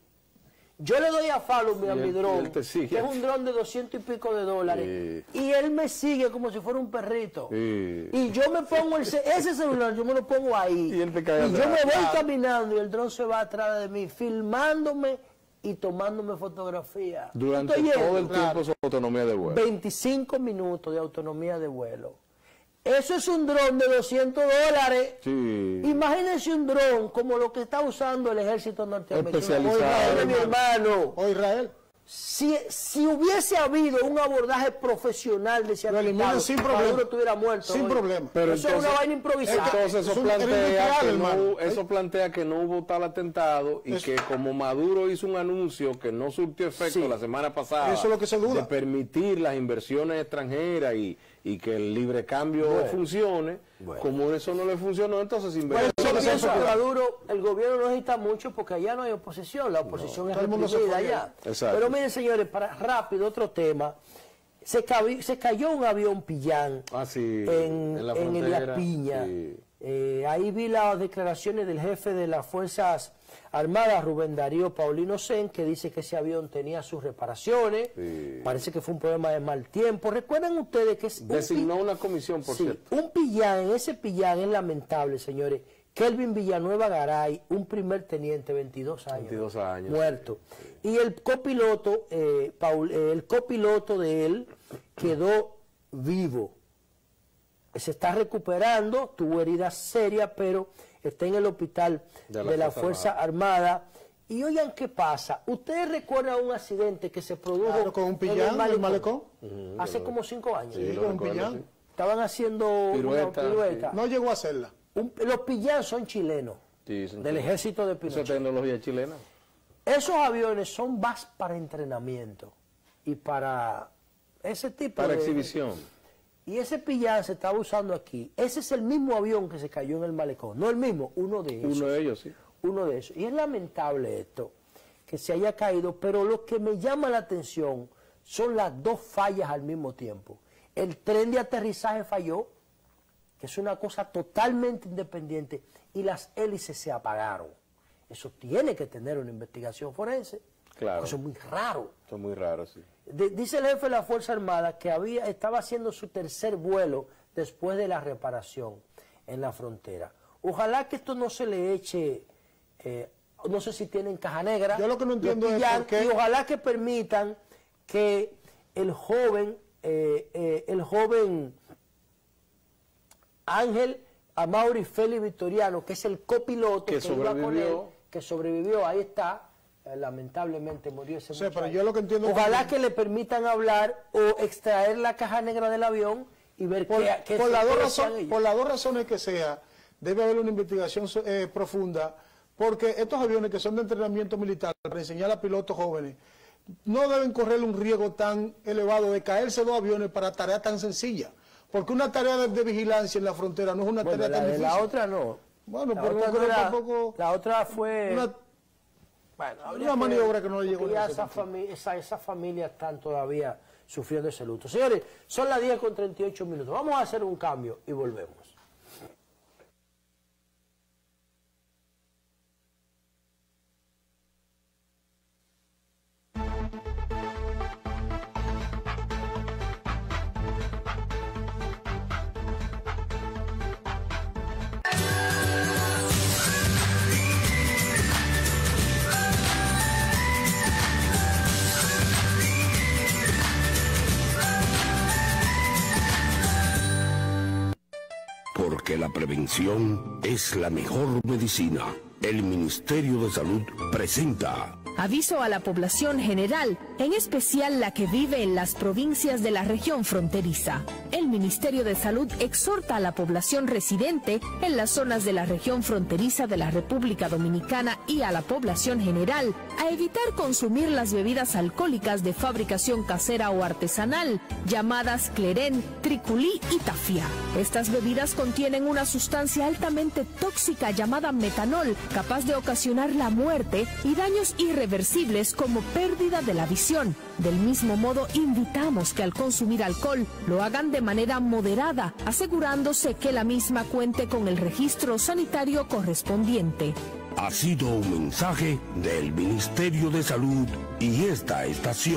Speaker 1: Yo le doy a follow me a mi dron, que es un dron de doscientos y pico de dólares, sí. Y él me sigue como si fuera un perrito.
Speaker 2: Sí.
Speaker 1: Y yo me pongo el, ese celular, yo me lo pongo ahí.
Speaker 2: Y, él te cae
Speaker 1: y yo me voy
Speaker 3: claro.
Speaker 1: caminando y el dron se va atrás de mí, filmándome y tomándome fotografía.
Speaker 2: Durante
Speaker 1: Estoy
Speaker 2: todo el
Speaker 1: claro.
Speaker 2: tiempo su autonomía de vuelo.
Speaker 1: veinticinco minutos de autonomía de vuelo. Eso es un dron de doscientos dólares.
Speaker 2: Sí.
Speaker 1: Imagínense un dron como lo que está usando el ejército norteamericano.
Speaker 2: Especializado.
Speaker 1: O mi hermano.
Speaker 3: O Israel.
Speaker 1: Si, si hubiese habido un abordaje profesional de ese
Speaker 3: lo eliminan sin problema.
Speaker 1: Maduro estuviera muerto.
Speaker 3: Sin
Speaker 1: hoy.
Speaker 3: problema.
Speaker 1: Pero
Speaker 2: Pero
Speaker 1: eso
Speaker 2: entonces,
Speaker 1: es una vaina improvisada.
Speaker 2: Entonces eso,
Speaker 3: es un,
Speaker 2: plantea que no,
Speaker 3: hermano.
Speaker 2: eso plantea que no hubo tal atentado y
Speaker 3: eso.
Speaker 2: que como Maduro hizo un anuncio que no surtió efecto
Speaker 1: Sí.
Speaker 2: la semana pasada,
Speaker 3: eso es lo que se duda.
Speaker 2: de permitir las inversiones extranjeras y, y que el libre cambio
Speaker 1: bueno.
Speaker 2: funcione,
Speaker 1: bueno.
Speaker 2: como eso no le funcionó, entonces
Speaker 1: Bueno,
Speaker 2: invirtió.
Speaker 1: yo pienso que Maduro, el gobierno no necesita mucho porque allá no hay oposición, la oposición
Speaker 3: no,
Speaker 1: es
Speaker 3: reprimida
Speaker 1: allá.
Speaker 2: Exacto.
Speaker 1: Pero miren, señores, para rápido otro tema, se, cabi, se cayó un avión Pillán
Speaker 2: ah, sí,
Speaker 1: en,
Speaker 2: en, la
Speaker 1: en
Speaker 2: frontera,
Speaker 1: Elías Piña.
Speaker 2: Sí.
Speaker 1: Eh, ahí vi las declaraciones del jefe de las Fuerzas Armadas, Rubén Darío Paulino Sen, que dice que ese avión tenía sus reparaciones,
Speaker 2: Sí.
Speaker 1: parece que fue un problema de mal tiempo. ¿Recuerdan ustedes que es
Speaker 2: Designó
Speaker 1: un pi-
Speaker 2: una comisión, por
Speaker 1: sí,
Speaker 2: cierto.
Speaker 1: un Pillán, ese Pillán es lamentable, señores. Kelvin Villanueva Garay, un primer teniente, veintidós años,
Speaker 2: veintidós años,
Speaker 1: muerto. Y el copiloto, eh, Paul, eh, el copiloto de él quedó vivo. Se está recuperando, tuvo heridas serias, pero está en el hospital de la, de la Fuerza Armada. Y oigan qué pasa. ¿Ustedes recuerdan un accidente que se produjo
Speaker 3: claro, con un Pillán,
Speaker 1: en el malecón?
Speaker 3: el malecón?
Speaker 1: Uh-huh, hace como cinco años?
Speaker 3: Sí, con un Pillán.
Speaker 2: Sí.
Speaker 1: Estaban haciendo
Speaker 2: Pirueta,
Speaker 1: una pirueta.
Speaker 3: Sí. No llegó a hacerla.
Speaker 1: Un, los Pillán son chilenos,
Speaker 2: Sí, son
Speaker 1: del
Speaker 2: chilenos.
Speaker 1: ejército de
Speaker 2: Esa
Speaker 1: Pinochet.
Speaker 2: tecnología chilena.
Speaker 1: Esos aviones son más para entrenamiento y para ese tipo
Speaker 2: Para
Speaker 1: de...
Speaker 2: exhibición.
Speaker 1: Y ese Pillán se estaba usando aquí. Ese es el mismo avión que se cayó en el malecón. No el mismo, uno de ellos.
Speaker 2: Uno de ellos, sí.
Speaker 1: Uno de esos. Y es lamentable esto, que se haya caído, pero lo que me llama la atención son las dos fallas al mismo tiempo. El tren de aterrizaje falló, que es una cosa totalmente independiente, y las hélices se apagaron. Eso tiene que tener una investigación forense.
Speaker 2: Claro.
Speaker 1: Eso es muy raro.
Speaker 2: Eso es muy raro, sí.
Speaker 1: De, dice el jefe de la Fuerza Armada que había, estaba haciendo su tercer vuelo después de la reparación en la frontera. Ojalá que esto no se le eche, eh, no sé si tienen caja negra.
Speaker 3: Yo lo que no entiendo es por qué...
Speaker 1: Y ojalá que permitan que el joven, eh, eh, el joven Ángel Amaury Félix Victoriano, que es el copiloto
Speaker 2: que,
Speaker 1: que iba con él, que sobrevivió, ahí está, eh, lamentablemente murió ese
Speaker 3: sí,
Speaker 1: muchacho.
Speaker 3: Pero yo lo que entiendo
Speaker 1: Ojalá
Speaker 3: que...
Speaker 1: que le permitan hablar o extraer la caja negra del avión y ver
Speaker 3: por,
Speaker 1: qué, qué
Speaker 3: por, la dos razón,
Speaker 1: ellos.
Speaker 3: por las dos razones que sea, debe haber una investigación eh, profunda, porque estos aviones que son de entrenamiento militar para enseñar a pilotos jóvenes, no deben correr un riesgo tan elevado de caerse dos aviones para tareas tan sencillas. Porque una tarea de, de vigilancia en la frontera no es una
Speaker 1: bueno,
Speaker 3: tarea
Speaker 1: la
Speaker 3: tan
Speaker 1: de
Speaker 3: difícil.
Speaker 1: La otra no.
Speaker 3: Bueno,
Speaker 1: la
Speaker 3: pero
Speaker 1: otra
Speaker 3: no creo
Speaker 1: era,
Speaker 3: tampoco...
Speaker 1: La otra fue...
Speaker 3: Una,
Speaker 1: bueno,
Speaker 3: una maniobra que no le llegó.
Speaker 1: Ya esas fami esa, esa familias están todavía sufriendo ese luto. Señores, son las diez con treinta y ocho minutos. Vamos a hacer un cambio y volvemos.
Speaker 13: Porque la prevención es la mejor medicina. El Ministerio de Salud presenta...
Speaker 14: Aviso a la población general, en especial la que vive en las provincias de la región fronteriza. El Ministerio de Salud exhorta a la población residente en las zonas de la región fronteriza de la República Dominicana y a la población general a evitar consumir las bebidas alcohólicas de fabricación casera o artesanal, llamadas clerén, triculí y tafia. Estas bebidas contienen una sustancia altamente tóxica llamada metanol, capaz de ocasionar la muerte y daños irreversibles como pérdida de la visión. Del mismo modo, invitamos que al consumir alcohol lo hagan de manera moderada, asegurándose que la misma cuente con el registro sanitario correspondiente.
Speaker 13: Ha sido un mensaje del Ministerio de Salud y esta estación.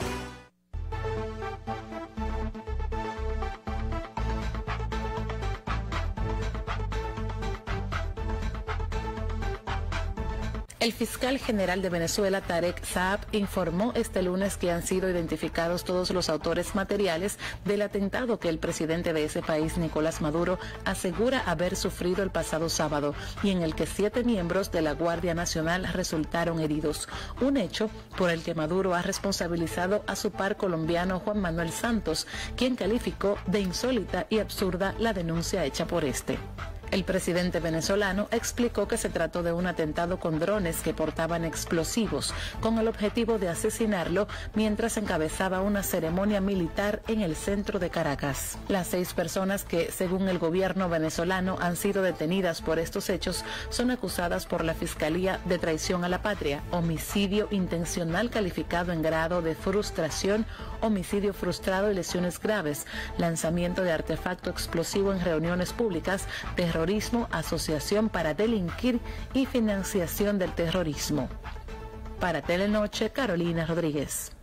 Speaker 12: El fiscal general de Venezuela, Tarek Saab, informó este lunes que han sido identificados todos los autores materiales del atentado que el presidente de ese país, Nicolás Maduro, asegura haber sufrido el pasado sábado y en el que siete miembros de la Guardia Nacional resultaron heridos. Un hecho por el que Maduro ha responsabilizado a su par colombiano Juan Manuel Santos, quien calificó de insólita y absurda la denuncia hecha por este. El presidente venezolano explicó que se trató de un atentado con drones que portaban explosivos, con el objetivo de asesinarlo mientras encabezaba una ceremonia militar en el centro de Caracas. Las seis personas que, según el gobierno venezolano, han sido detenidas por estos hechos son acusadas por la Fiscalía de traición a la patria, homicidio intencional calificado en grado de frustración, homicidio frustrado y lesiones graves, lanzamiento de artefacto explosivo en reuniones públicas, terrorismo, terrorismo, asociación para delinquir y financiación del terrorismo. Para Telenoche, Carolina Rodríguez.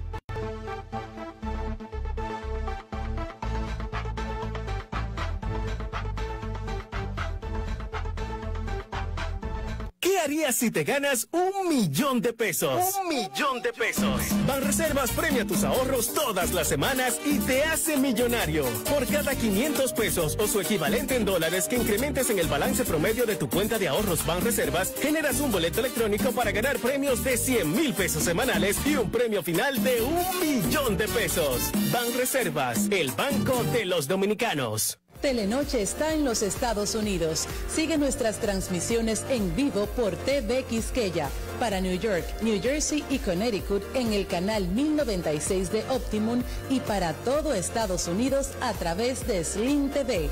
Speaker 4: ¿Qué harías si te ganas un millón de pesos? Un millón de pesos. Banreservas premia tus ahorros todas las semanas y te hace millonario. Por cada quinientos pesos o su equivalente en dólares que incrementes en el balance promedio de tu cuenta de ahorros Banreservas, generas un boleto electrónico para ganar premios de cien mil pesos semanales y un premio final de un millón de pesos. Banreservas, el banco de los dominicanos.
Speaker 11: Telenoche está en los Estados Unidos. Sigue nuestras transmisiones en vivo por T V Quisqueya para New York, New Jersey y Connecticut en el canal mil noventa y seis de Optimum y para todo Estados Unidos a través de Sling T V.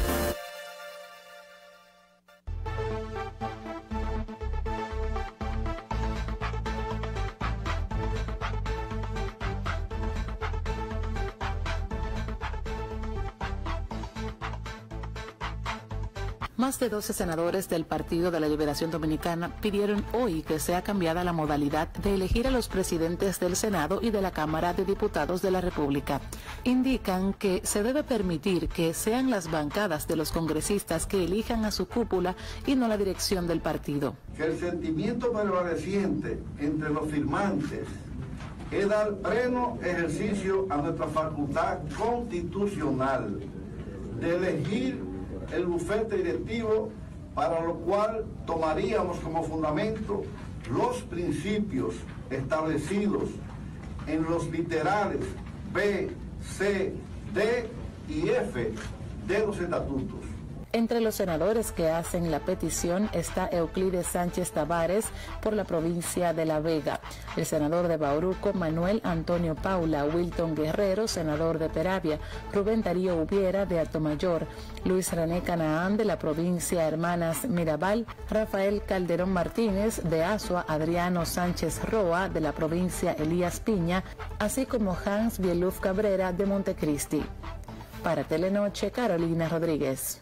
Speaker 12: Más de doce senadores del Partido de la Liberación Dominicana pidieron hoy que sea cambiada la modalidad de elegir a los presidentes del Senado y de la Cámara de Diputados de la República. Indican que se debe permitir que sean las bancadas de los congresistas que elijan a su cúpula y no la dirección del partido.
Speaker 15: Que el sentimiento prevaleciente entre los firmantes es dar pleno ejercicio a nuestra facultad constitucional de elegir el bufete directivo, para lo cual tomaríamos como fundamento los principios establecidos en los literales B, C, D y F de los estatutos.
Speaker 12: Entre los senadores que hacen la petición está Euclides Sánchez Tavares por la provincia de La Vega, el senador de Bauruco Manuel Antonio Paula, Wilton Guerrero, senador de Peravia, Rubén Darío Ubiera de Atomayor, Luis René Canaán de la provincia Hermanas Mirabal, Rafael Calderón Martínez de Azua, Adriano Sánchez Roa de la provincia Elías Piña, así como Hans Bieluf Cabrera de Montecristi. Para Telenoche, Carolina Rodríguez.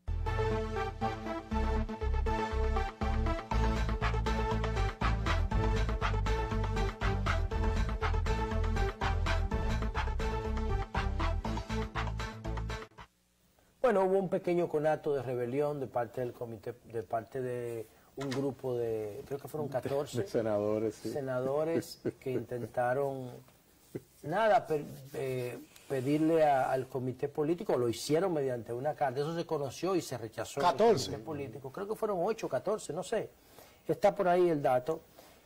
Speaker 1: Bueno, hubo un pequeño conato de rebelión de parte del comité, de parte de un grupo de, creo que fueron catorce
Speaker 2: de senadores, sí.
Speaker 1: senadores que intentaron, nada, per, eh, pedirle a, al comité político, lo hicieron mediante una carta, eso se conoció y se rechazó.
Speaker 3: catorce.
Speaker 1: El comité político, creo que fueron ocho, catorce, no sé, está por ahí el dato.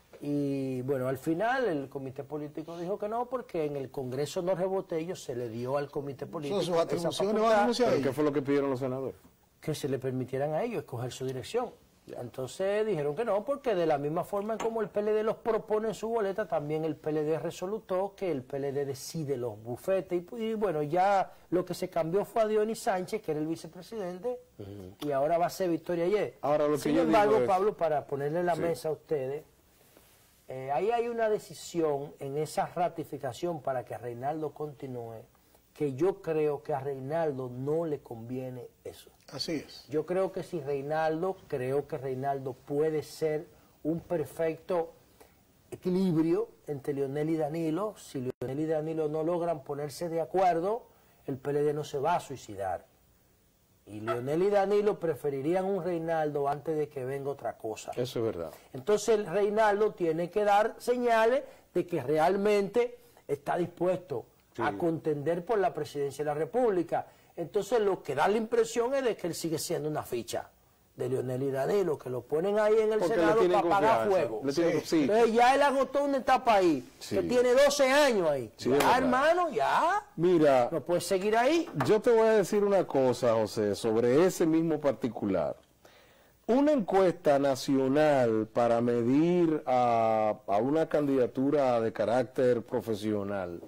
Speaker 1: Y bueno, al final el comité político dijo que no, porque en el Congreso no rebotó ellos, se le dio al comité político
Speaker 3: sus atribuciones
Speaker 1: esa
Speaker 3: van a renunciar a
Speaker 2: ¿Pero
Speaker 3: ellos?
Speaker 2: qué fue lo que pidieron los senadores?
Speaker 1: Que se le permitieran a ellos escoger su dirección. Entonces dijeron que no, porque de la misma forma como el P L D los propone en su boleta, también el P L D resolutó que el P L D decide los bufetes. Y, y bueno, ya lo que se cambió fue a Dionis Sánchez, que era el vicepresidente, uh-huh. y ahora va a ser Victoria Ayer.
Speaker 2: Ahora, lo que
Speaker 1: Sin
Speaker 2: yo
Speaker 1: embargo,
Speaker 2: digo es...
Speaker 1: Pablo, para ponerle en la
Speaker 2: sí.
Speaker 1: mesa a ustedes, eh, ahí hay una decisión en esa ratificación para que Reinaldo continúe, que yo creo que a Reinaldo no le conviene eso.
Speaker 3: Así es.
Speaker 1: Yo creo que si Reinaldo, creo que Reinaldo puede ser un perfecto equilibrio entre Leonel y Danilo. Si Leonel y Danilo no logran ponerse de acuerdo, el P L D no se va a suicidar. Y Leonel y Danilo preferirían un Reinaldo antes de que venga otra cosa.
Speaker 2: Eso es verdad.
Speaker 1: Entonces el Reinaldo tiene que dar señales de que realmente está dispuesto sí. a contender por la presidencia de la República. Entonces lo que da la impresión es de que él sigue siendo una ficha de Leonel y Danilo, que lo ponen ahí en el
Speaker 2: Porque
Speaker 1: Senado para apagar fuego.
Speaker 2: Sí. Sí.
Speaker 1: Entonces ya él agotó una etapa ahí, sí. que tiene doce años ahí.
Speaker 2: Sí,
Speaker 1: ya, hermano, ya.
Speaker 2: Mira,
Speaker 1: no puedes seguir ahí.
Speaker 2: Yo te voy a decir una cosa, José, sobre ese mismo particular. Una encuesta nacional para medir a, a una candidatura de carácter profesional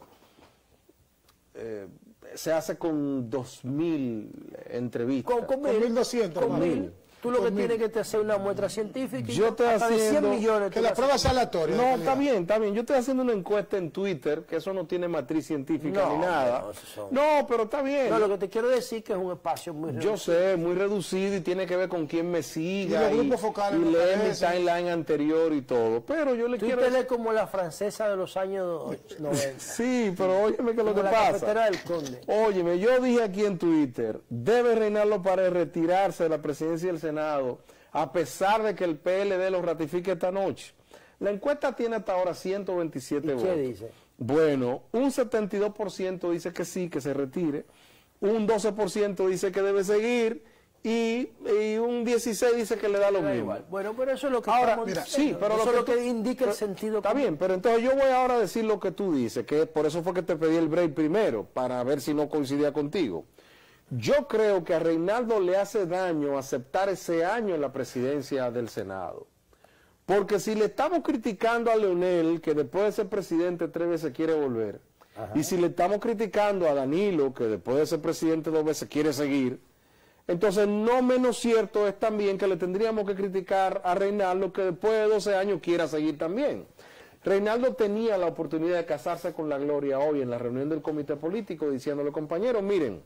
Speaker 2: eh, se hace con dos mil entrevistas.
Speaker 1: Con, con,
Speaker 3: con mil doscientos.
Speaker 1: Con mil. Tú lo que tienes que te hacer una muestra científica y
Speaker 2: yo estoy
Speaker 1: hasta
Speaker 2: haciendo,
Speaker 1: de cien millones.
Speaker 3: Que la prueba sea aleatoria.
Speaker 2: No, está bien, está bien. Yo estoy haciendo una encuesta en Twitter, que eso no tiene matriz científica
Speaker 1: no,
Speaker 2: ni nada.
Speaker 1: No, son...
Speaker 2: no, pero está bien.
Speaker 1: No, lo que te quiero decir es que es un espacio muy reducido.
Speaker 2: Yo sé, muy reducido y tiene que ver con quién me siga.
Speaker 3: Y los grupos focales.
Speaker 2: Y leer mi timeline anterior y todo. Pero yo le
Speaker 1: Twitter
Speaker 2: quiero...
Speaker 1: es como la francesa de los años noventa.
Speaker 2: Sí, pero óyeme que lo que
Speaker 1: la
Speaker 2: pasa.
Speaker 1: Cafetera del Conde.
Speaker 2: Óyeme, yo dije aquí en Twitter, debe Reinaldo Paredes retirarse de la presidencia del Senado a pesar de que el P L D lo ratifique esta noche. La encuesta tiene hasta ahora ciento veintisiete
Speaker 1: ¿Y
Speaker 2: votos.
Speaker 1: qué dice?
Speaker 2: Bueno, un setenta y dos por ciento dice que sí, que se retire, un doce por ciento dice que debe seguir y, y un dieciséis por ciento dice que le da lo
Speaker 1: da
Speaker 2: mismo.
Speaker 1: Igual. Bueno, pero eso es lo que
Speaker 2: ahora,
Speaker 1: estamos
Speaker 2: mira,
Speaker 1: diciendo.
Speaker 2: sí, pero
Speaker 1: eso
Speaker 2: lo
Speaker 1: es lo
Speaker 2: que,
Speaker 1: que
Speaker 2: tú,
Speaker 1: indica
Speaker 2: pero,
Speaker 1: el sentido.
Speaker 2: Está bien, pero entonces yo voy ahora a decir lo que tú dices, que por eso fue que te pedí el break primero, para ver si no coincidía contigo. Yo creo que a Reinaldo le hace daño aceptar ese año en la presidencia del Senado. Porque si le estamos criticando a Leonel, que después de ser presidente tres veces quiere volver, ajá, y si le estamos criticando a Danilo, que después de ser presidente dos veces quiere seguir, entonces no menos cierto es también que le tendríamos que criticar a Reinaldo, que después de doce años quiera seguir también. Reinaldo tenía la oportunidad de casarse con la gloria hoy en la reunión del comité político, diciéndole, compañeros, miren,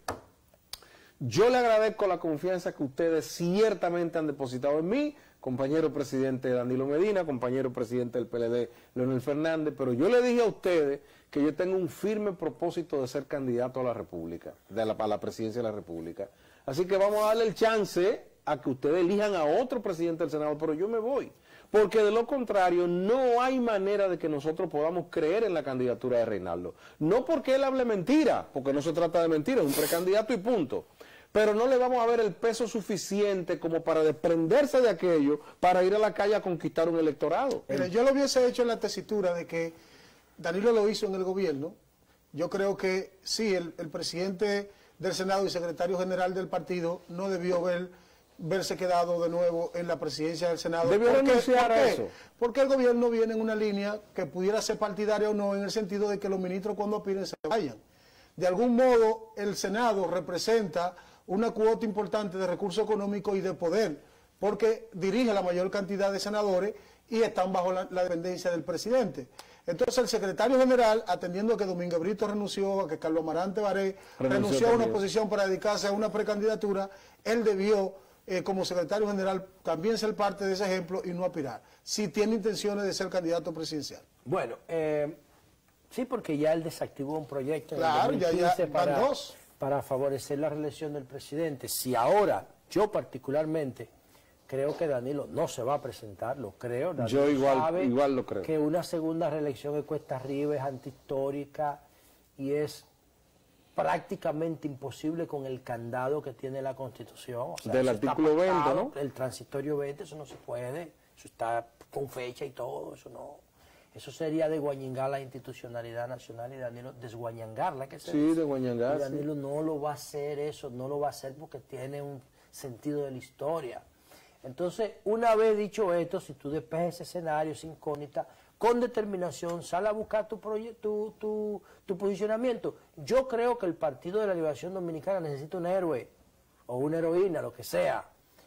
Speaker 2: yo le agradezco la confianza que ustedes ciertamente han depositado en mí, compañero presidente Danilo Medina, compañero presidente del P L D Leonel Fernández, pero yo le dije a ustedes que yo tengo un firme propósito de ser candidato a la República, de la, a la presidencia de la República. Así que vamos a darle el chance a que ustedes elijan a otro presidente del Senado, pero yo me voy. Porque de lo contrario no hay manera de que nosotros podamos creer en la candidatura de Reinaldo. No porque él hable mentira, porque no se trata de mentira, es un precandidato y punto. Pero no le vamos a ver el peso suficiente como para desprenderse de aquello, para ir a la calle a conquistar un electorado.
Speaker 3: Mira, yo lo hubiese hecho en la tesitura de que Danilo lo hizo en el gobierno. Yo creo que sí, el, el presidente del Senado y secretario general del partido no debió ver, verse quedado de nuevo en la presidencia del Senado.
Speaker 2: Debió renunciar a eso.
Speaker 3: Porque el gobierno viene en una línea que pudiera ser partidaria o no, en el sentido de que los ministros cuando aspiren se vayan. De algún modo, el Senado representa una cuota importante de recursos económicos y de poder, porque dirige la mayor cantidad de senadores y están bajo la, la dependencia del presidente. Entonces el secretario general, atendiendo a que Domingo Brito renunció, a que Carlos Amarante Baré renunció, renunció a una posición para dedicarse a una precandidatura, él debió, eh, como secretario general, también ser parte de ese ejemplo y no aspirar, si tiene intenciones de ser candidato presidencial.
Speaker 1: Bueno, eh, sí, porque ya él desactivó un proyecto
Speaker 3: claro,
Speaker 1: en el dos mil quince
Speaker 3: ya, ya,
Speaker 1: para,
Speaker 3: dos.
Speaker 1: para favorecer la reelección del presidente. Si ahora, yo particularmente, creo que Danilo no se va a presentar, lo creo. Danilo
Speaker 2: yo igual,
Speaker 1: sabe
Speaker 2: igual lo creo.
Speaker 1: Que una segunda reelección de cuesta arriba es antihistórica y es prácticamente imposible con el candado que tiene la Constitución. O sea,
Speaker 2: del artículo veinte, ¿no?
Speaker 1: El transitorio veinte, eso no se puede, eso está con fecha y todo, eso no. Eso sería desguañangar la institucionalidad nacional y Danilo desguañangarla, que se
Speaker 2: Sí,
Speaker 1: dice.
Speaker 2: desguañangar.
Speaker 1: Y Danilo sí. no lo va a hacer eso, no lo va a hacer porque tiene un sentido de la historia. Entonces, una vez dicho esto, si tú despejas ese escenario, esa incógnita, con determinación, sal a buscar tu, tu, tu, tu posicionamiento. Yo creo que el Partido de la Liberación Dominicana necesita un héroe o una heroína, lo que sea.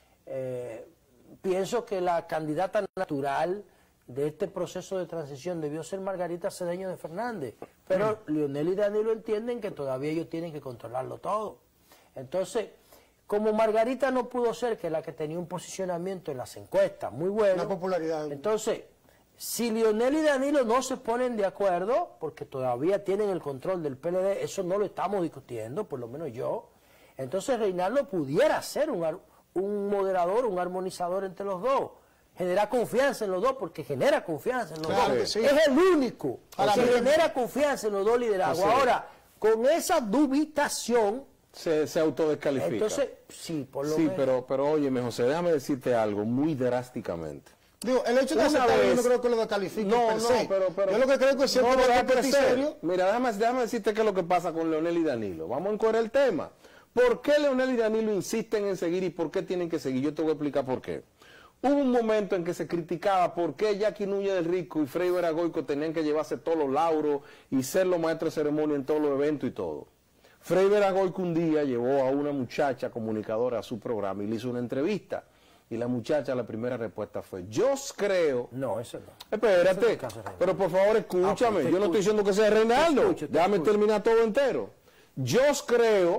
Speaker 1: Eh, pienso que la candidata natural de este proceso de transición debió ser Margarita Cedeño de Fernández, pero mm. Leonel y Danilo entienden que todavía ellos tienen que controlarlo todo. Entonces, como Margarita no pudo ser, que es la que tenía un posicionamiento en las encuestas muy bueno,
Speaker 3: la popularidad.
Speaker 1: Entonces, si Leonel y Danilo no se ponen de acuerdo, porque todavía tienen el control del P L D, eso no lo estamos discutiendo, por lo menos yo, entonces Reinaldo pudiera ser un, un moderador, un armonizador entre los dos, generar confianza en los dos, porque genera confianza en los
Speaker 3: claro
Speaker 1: dos.
Speaker 3: Que sí.
Speaker 1: Es el único
Speaker 3: Ahora,
Speaker 1: que
Speaker 3: mira,
Speaker 1: genera confianza en los dos liderazgos.
Speaker 2: Así
Speaker 1: Ahora, con esa dubitación,
Speaker 2: se, se autodescalifica.
Speaker 1: Entonces, sí, por lo
Speaker 2: sí,
Speaker 1: menos.
Speaker 2: pero, pero óyeme, José, déjame decirte algo muy drásticamente.
Speaker 3: Digo, el hecho de aceptarlo yo no creo que lo descalifique
Speaker 2: No,
Speaker 3: per
Speaker 2: no,
Speaker 3: se.
Speaker 2: pero, pero...
Speaker 3: Yo lo que creo que es cierto
Speaker 2: no,
Speaker 3: que
Speaker 2: déjame
Speaker 3: es serio.
Speaker 2: Mira, déjame, déjame decirte qué es lo que pasa con Leonel y Danilo. Vamos a encuadrar el tema. ¿Por qué Leonel y Danilo insisten en seguir y por qué tienen que seguir? Yo te voy a explicar por qué. Hubo un momento en que se criticaba por qué Jackie Núñez del Rico y Frei Veragoico tenían que llevarse todos los lauros y ser los maestros de ceremonia en todos los eventos y todo. Frei Veragoico un día llevó a una muchacha comunicadora a su programa y le hizo una entrevista. Y la muchacha, la primera respuesta fue, yo creo...
Speaker 1: No, eso no.
Speaker 2: Espérate,
Speaker 1: Eso no es
Speaker 2: pero por favor escúchame,
Speaker 1: Ah, pues,
Speaker 2: yo no estoy diciendo que sea Reinaldo,
Speaker 1: te escucho, te
Speaker 2: déjame
Speaker 1: escucho.
Speaker 2: terminar todo entero. Yo creo,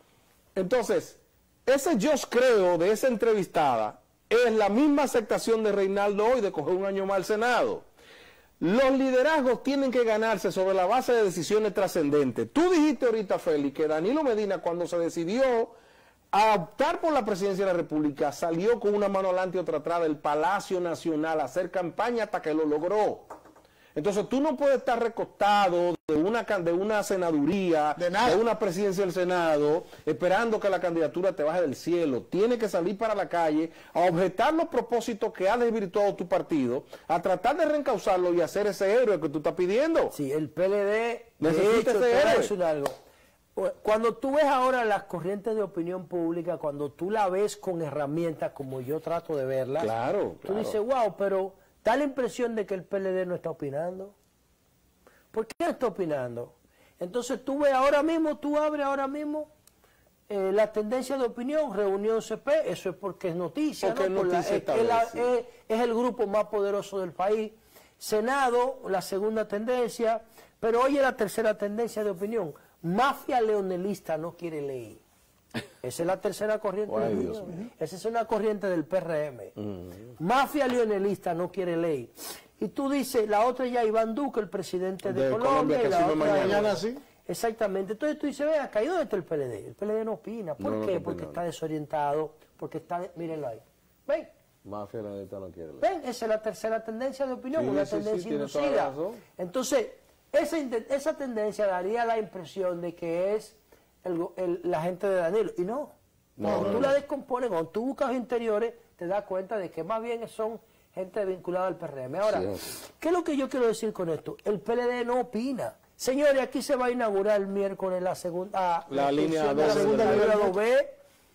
Speaker 2: entonces, ese yo creo de esa entrevistada es la misma aceptación de Reinaldo hoy de coger un año más al Senado. Los liderazgos tienen que ganarse sobre la base de decisiones trascendentes. Tú dijiste ahorita, Félix, que Danilo Medina cuando se decidió a optar por la presidencia de la República salió con una mano adelante y otra atrás del Palacio Nacional a hacer campaña hasta que lo logró. Entonces tú no puedes estar recostado de una, de una senaduría,
Speaker 3: de,
Speaker 2: de una presidencia del Senado, esperando que la candidatura te baje del cielo. Tienes que salir para la calle a objetar los propósitos que ha desvirtuado tu partido, a tratar de reencauzarlo y hacer ese héroe que tú estás pidiendo.
Speaker 1: Sí, el P L D, de
Speaker 2: Necesita
Speaker 1: hecho,
Speaker 2: ese
Speaker 1: te voy a
Speaker 2: héroe.
Speaker 1: decir algo. Cuando tú ves ahora las corrientes de opinión pública, cuando tú la ves con herramientas como yo trato de verlas,
Speaker 2: claro,
Speaker 1: tú
Speaker 2: claro.
Speaker 1: dices, wow, pero da la impresión de que el P L D no está opinando. ¿Por qué no está opinando? Entonces tú ves ahora mismo, tú abres ahora mismo eh, la tendencia de opinión, reunión C P, eso es porque es noticia,
Speaker 2: porque
Speaker 1: ¿no?
Speaker 2: es, noticia
Speaker 1: la, es, la, es, es el grupo más poderoso del país. Senado, la segunda tendencia, pero oye la tercera tendencia de opinión. Mafia leonelista no quiere ley. Esa es la tercera corriente.
Speaker 2: Ay,
Speaker 1: de
Speaker 2: Dios
Speaker 1: opinión.
Speaker 2: mío.
Speaker 1: Esa es una corriente del P R M.
Speaker 2: Mm.
Speaker 1: Mafia leonelista no quiere ley. Y tú dices, la otra ya Iván Duque, el presidente de,
Speaker 2: de
Speaker 1: Colombia,
Speaker 2: Colombia,
Speaker 1: y
Speaker 2: que
Speaker 1: la
Speaker 2: asume
Speaker 1: otra
Speaker 2: mañana.
Speaker 3: ¿Así?
Speaker 1: Exactamente. Entonces tú dices, vea, ¿caído dónde está el P L D? El P L D no opina. ¿Por
Speaker 2: No, no
Speaker 1: qué?
Speaker 2: está
Speaker 1: Porque
Speaker 2: opinando.
Speaker 1: está desorientado, porque está, mírenlo ahí. ¿Ven?
Speaker 2: Mafia la neta no quiere.
Speaker 1: ¿Ven? Esa es la tercera tendencia de opinión,
Speaker 2: Sí,
Speaker 1: una
Speaker 2: sí,
Speaker 1: tendencia
Speaker 2: sí, tiene toda la
Speaker 1: inducida.
Speaker 2: razón.
Speaker 1: Entonces, esa, inte- esa tendencia daría la impresión de que es el go- el- la gente de Danilo. Y no.
Speaker 2: No,
Speaker 1: Cuando
Speaker 2: no,
Speaker 1: tú
Speaker 2: no.
Speaker 1: la descompones, cuando tú buscas los interiores, te das cuenta de que más bien son gente vinculada al P R M. Ahora,
Speaker 2: Sí.
Speaker 1: ¿qué es lo que yo quiero decir con esto? El P L D no opina. Señores, aquí se va a inaugurar el miércoles la segunda...
Speaker 2: La línea
Speaker 1: extensión de la
Speaker 2: dos
Speaker 1: segunda
Speaker 2: de la
Speaker 1: línea
Speaker 2: línea.
Speaker 1: dos B.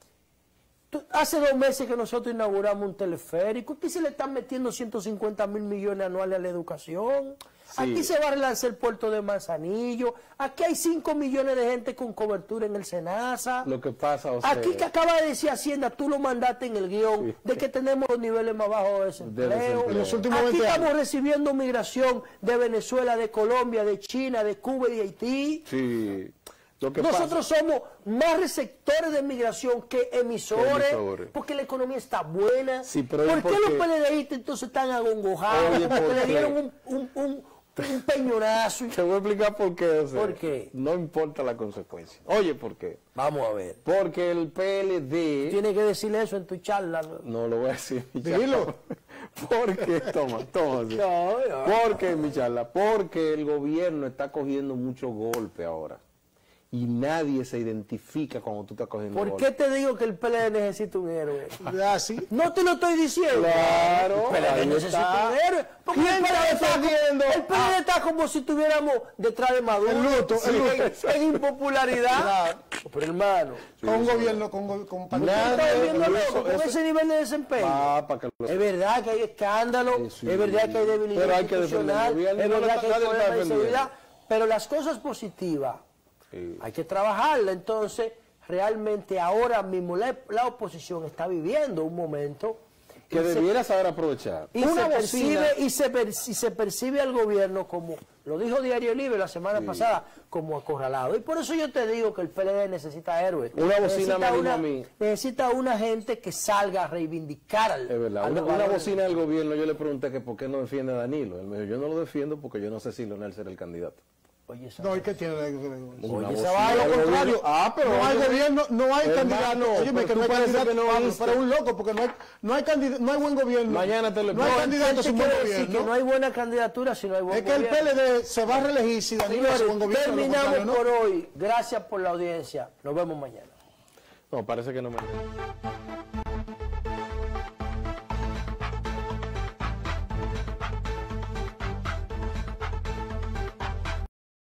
Speaker 1: Tú- Hace dos meses que nosotros inauguramos un teleférico. Aquí se le están metiendo ciento cincuenta mil millones anuales a la educación.
Speaker 2: Sí.
Speaker 1: Aquí se va a relanzar el puerto de Manzanillo. Aquí hay cinco millones de gente con cobertura en el SENASA.
Speaker 2: Lo que pasa, o sea,
Speaker 1: Aquí que acaba de decir Hacienda, tú lo mandaste en el guión, de que tenemos los niveles más bajos de desempleo.
Speaker 2: De desempleo.
Speaker 3: En los últimos
Speaker 1: Aquí
Speaker 3: veinte
Speaker 1: estamos
Speaker 3: años.
Speaker 1: recibiendo migración de Venezuela, de Colombia, de China, de Cuba y de Haití.
Speaker 2: sí. Lo que
Speaker 1: Nosotros
Speaker 2: pasa,
Speaker 1: somos más receptores de migración que emisores,
Speaker 2: Que emisores.
Speaker 1: porque la economía está buena.
Speaker 2: Sí, pero
Speaker 1: ¿Por
Speaker 2: ¿y
Speaker 1: qué
Speaker 2: por
Speaker 1: los
Speaker 2: qué?
Speaker 1: PLDistas entonces están agongojados?
Speaker 2: Oye,
Speaker 1: porque
Speaker 2: ¿por
Speaker 1: le
Speaker 2: qué?
Speaker 1: dieron un, un, un, un peñonazo.
Speaker 2: te voy a explicar por qué. o sea,
Speaker 1: ¿Por qué?
Speaker 2: No importa la consecuencia. Oye, ¿por qué?
Speaker 1: Vamos a ver.
Speaker 2: Porque el P L D...
Speaker 1: Tienes que decirle eso en tu charla. ¿no?
Speaker 2: No lo voy a decir en mi charla.
Speaker 3: Dilo.
Speaker 2: Porque, toma, toma. sí.
Speaker 1: No, no.
Speaker 2: Porque en mi charla, porque el gobierno está cogiendo mucho golpe ahora. Y nadie se identifica cuando tú estás cogiendo
Speaker 1: ¿Por
Speaker 2: golpe.
Speaker 1: qué te digo que el P L D necesita un héroe?
Speaker 3: Así.
Speaker 1: No te lo estoy diciendo.
Speaker 2: Claro,
Speaker 1: El P L D
Speaker 2: ahí
Speaker 1: necesita
Speaker 2: está.
Speaker 1: un héroe. Porque
Speaker 2: ¿Quién
Speaker 1: el P L D
Speaker 2: está
Speaker 1: está,
Speaker 2: defendiendo?
Speaker 1: el P L D está como si estuviéramos detrás de Maduro.
Speaker 3: El luto, el
Speaker 1: Sí,
Speaker 3: luto.
Speaker 1: en, en impopularidad. Pero hermano,
Speaker 3: Con un gobierno, con, go- con
Speaker 1: ¿tú
Speaker 2: Nada,
Speaker 1: estás volviendo
Speaker 2: eso-
Speaker 1: loco con
Speaker 2: eso-
Speaker 1: ese nivel de desempeño?
Speaker 2: Ah, para que lo
Speaker 1: Es verdad que hay escándalo,
Speaker 2: Sí, sí.
Speaker 1: es verdad que hay debilidad
Speaker 2: Pero hay que defender al
Speaker 1: institucional,
Speaker 2: gobierno,
Speaker 1: es
Speaker 2: no lo
Speaker 1: verdad
Speaker 2: está-
Speaker 1: que hay
Speaker 2: nadie lo está
Speaker 1: problemas de
Speaker 2: defendiendo.
Speaker 1: seguridad, pero las cosas positivas
Speaker 2: Sí.
Speaker 1: hay que trabajarla. Entonces, realmente ahora mismo la, la oposición está viviendo un momento
Speaker 2: Que
Speaker 1: y se-
Speaker 2: debiera saber aprovechar.
Speaker 1: y se percibe y se, per- y se percibe al gobierno como, lo dijo Diario Libre la semana pasada, como acorralado. Y por eso yo te digo que el P L D necesita héroes.
Speaker 2: Una bocina
Speaker 1: necesita
Speaker 2: me dijo
Speaker 1: una,
Speaker 2: a mí.
Speaker 1: necesita una gente que salga a reivindicar al,
Speaker 2: Es verdad,
Speaker 1: a
Speaker 2: una,
Speaker 1: los
Speaker 2: una
Speaker 1: valores.
Speaker 2: bocina del gobierno, yo le pregunté que por qué no defiende a Danilo. Él me dijo, yo no lo defiendo porque yo no sé si Leonel será el candidato.
Speaker 1: Oye, esa-
Speaker 3: No, ¿y qué tiene?
Speaker 2: Una
Speaker 1: Oye, esa
Speaker 2: bocina
Speaker 1: vaina,
Speaker 2: del
Speaker 3: Al contrario,
Speaker 2: gobierno. Ah, pero
Speaker 3: no hay
Speaker 2: oye,
Speaker 3: gobierno, no hay
Speaker 2: hermano,
Speaker 3: candidato. Oye,
Speaker 2: pero
Speaker 3: que
Speaker 2: tú
Speaker 3: no hay
Speaker 2: parece
Speaker 3: candidato.
Speaker 2: que no
Speaker 3: Pablo,
Speaker 2: oíste.
Speaker 3: pero es un loco, porque no hay, no hay, candid- no hay buen gobierno.
Speaker 2: Mañana te lo
Speaker 3: No hay
Speaker 2: explico.
Speaker 3: candidato
Speaker 1: Gente
Speaker 3: sin buen
Speaker 1: quiere decir
Speaker 3: gobierno.
Speaker 1: que no hay buena candidatura si no hay buen
Speaker 3: Es que el
Speaker 1: gobierno.
Speaker 3: P L D se va a reelegir si Danilo hace buen
Speaker 1: Señores,
Speaker 3: gobierno. lo
Speaker 1: terminamos
Speaker 3: contrario, ¿no?
Speaker 1: por hoy. Gracias por la audiencia. Nos vemos mañana.
Speaker 2: No, parece que no me...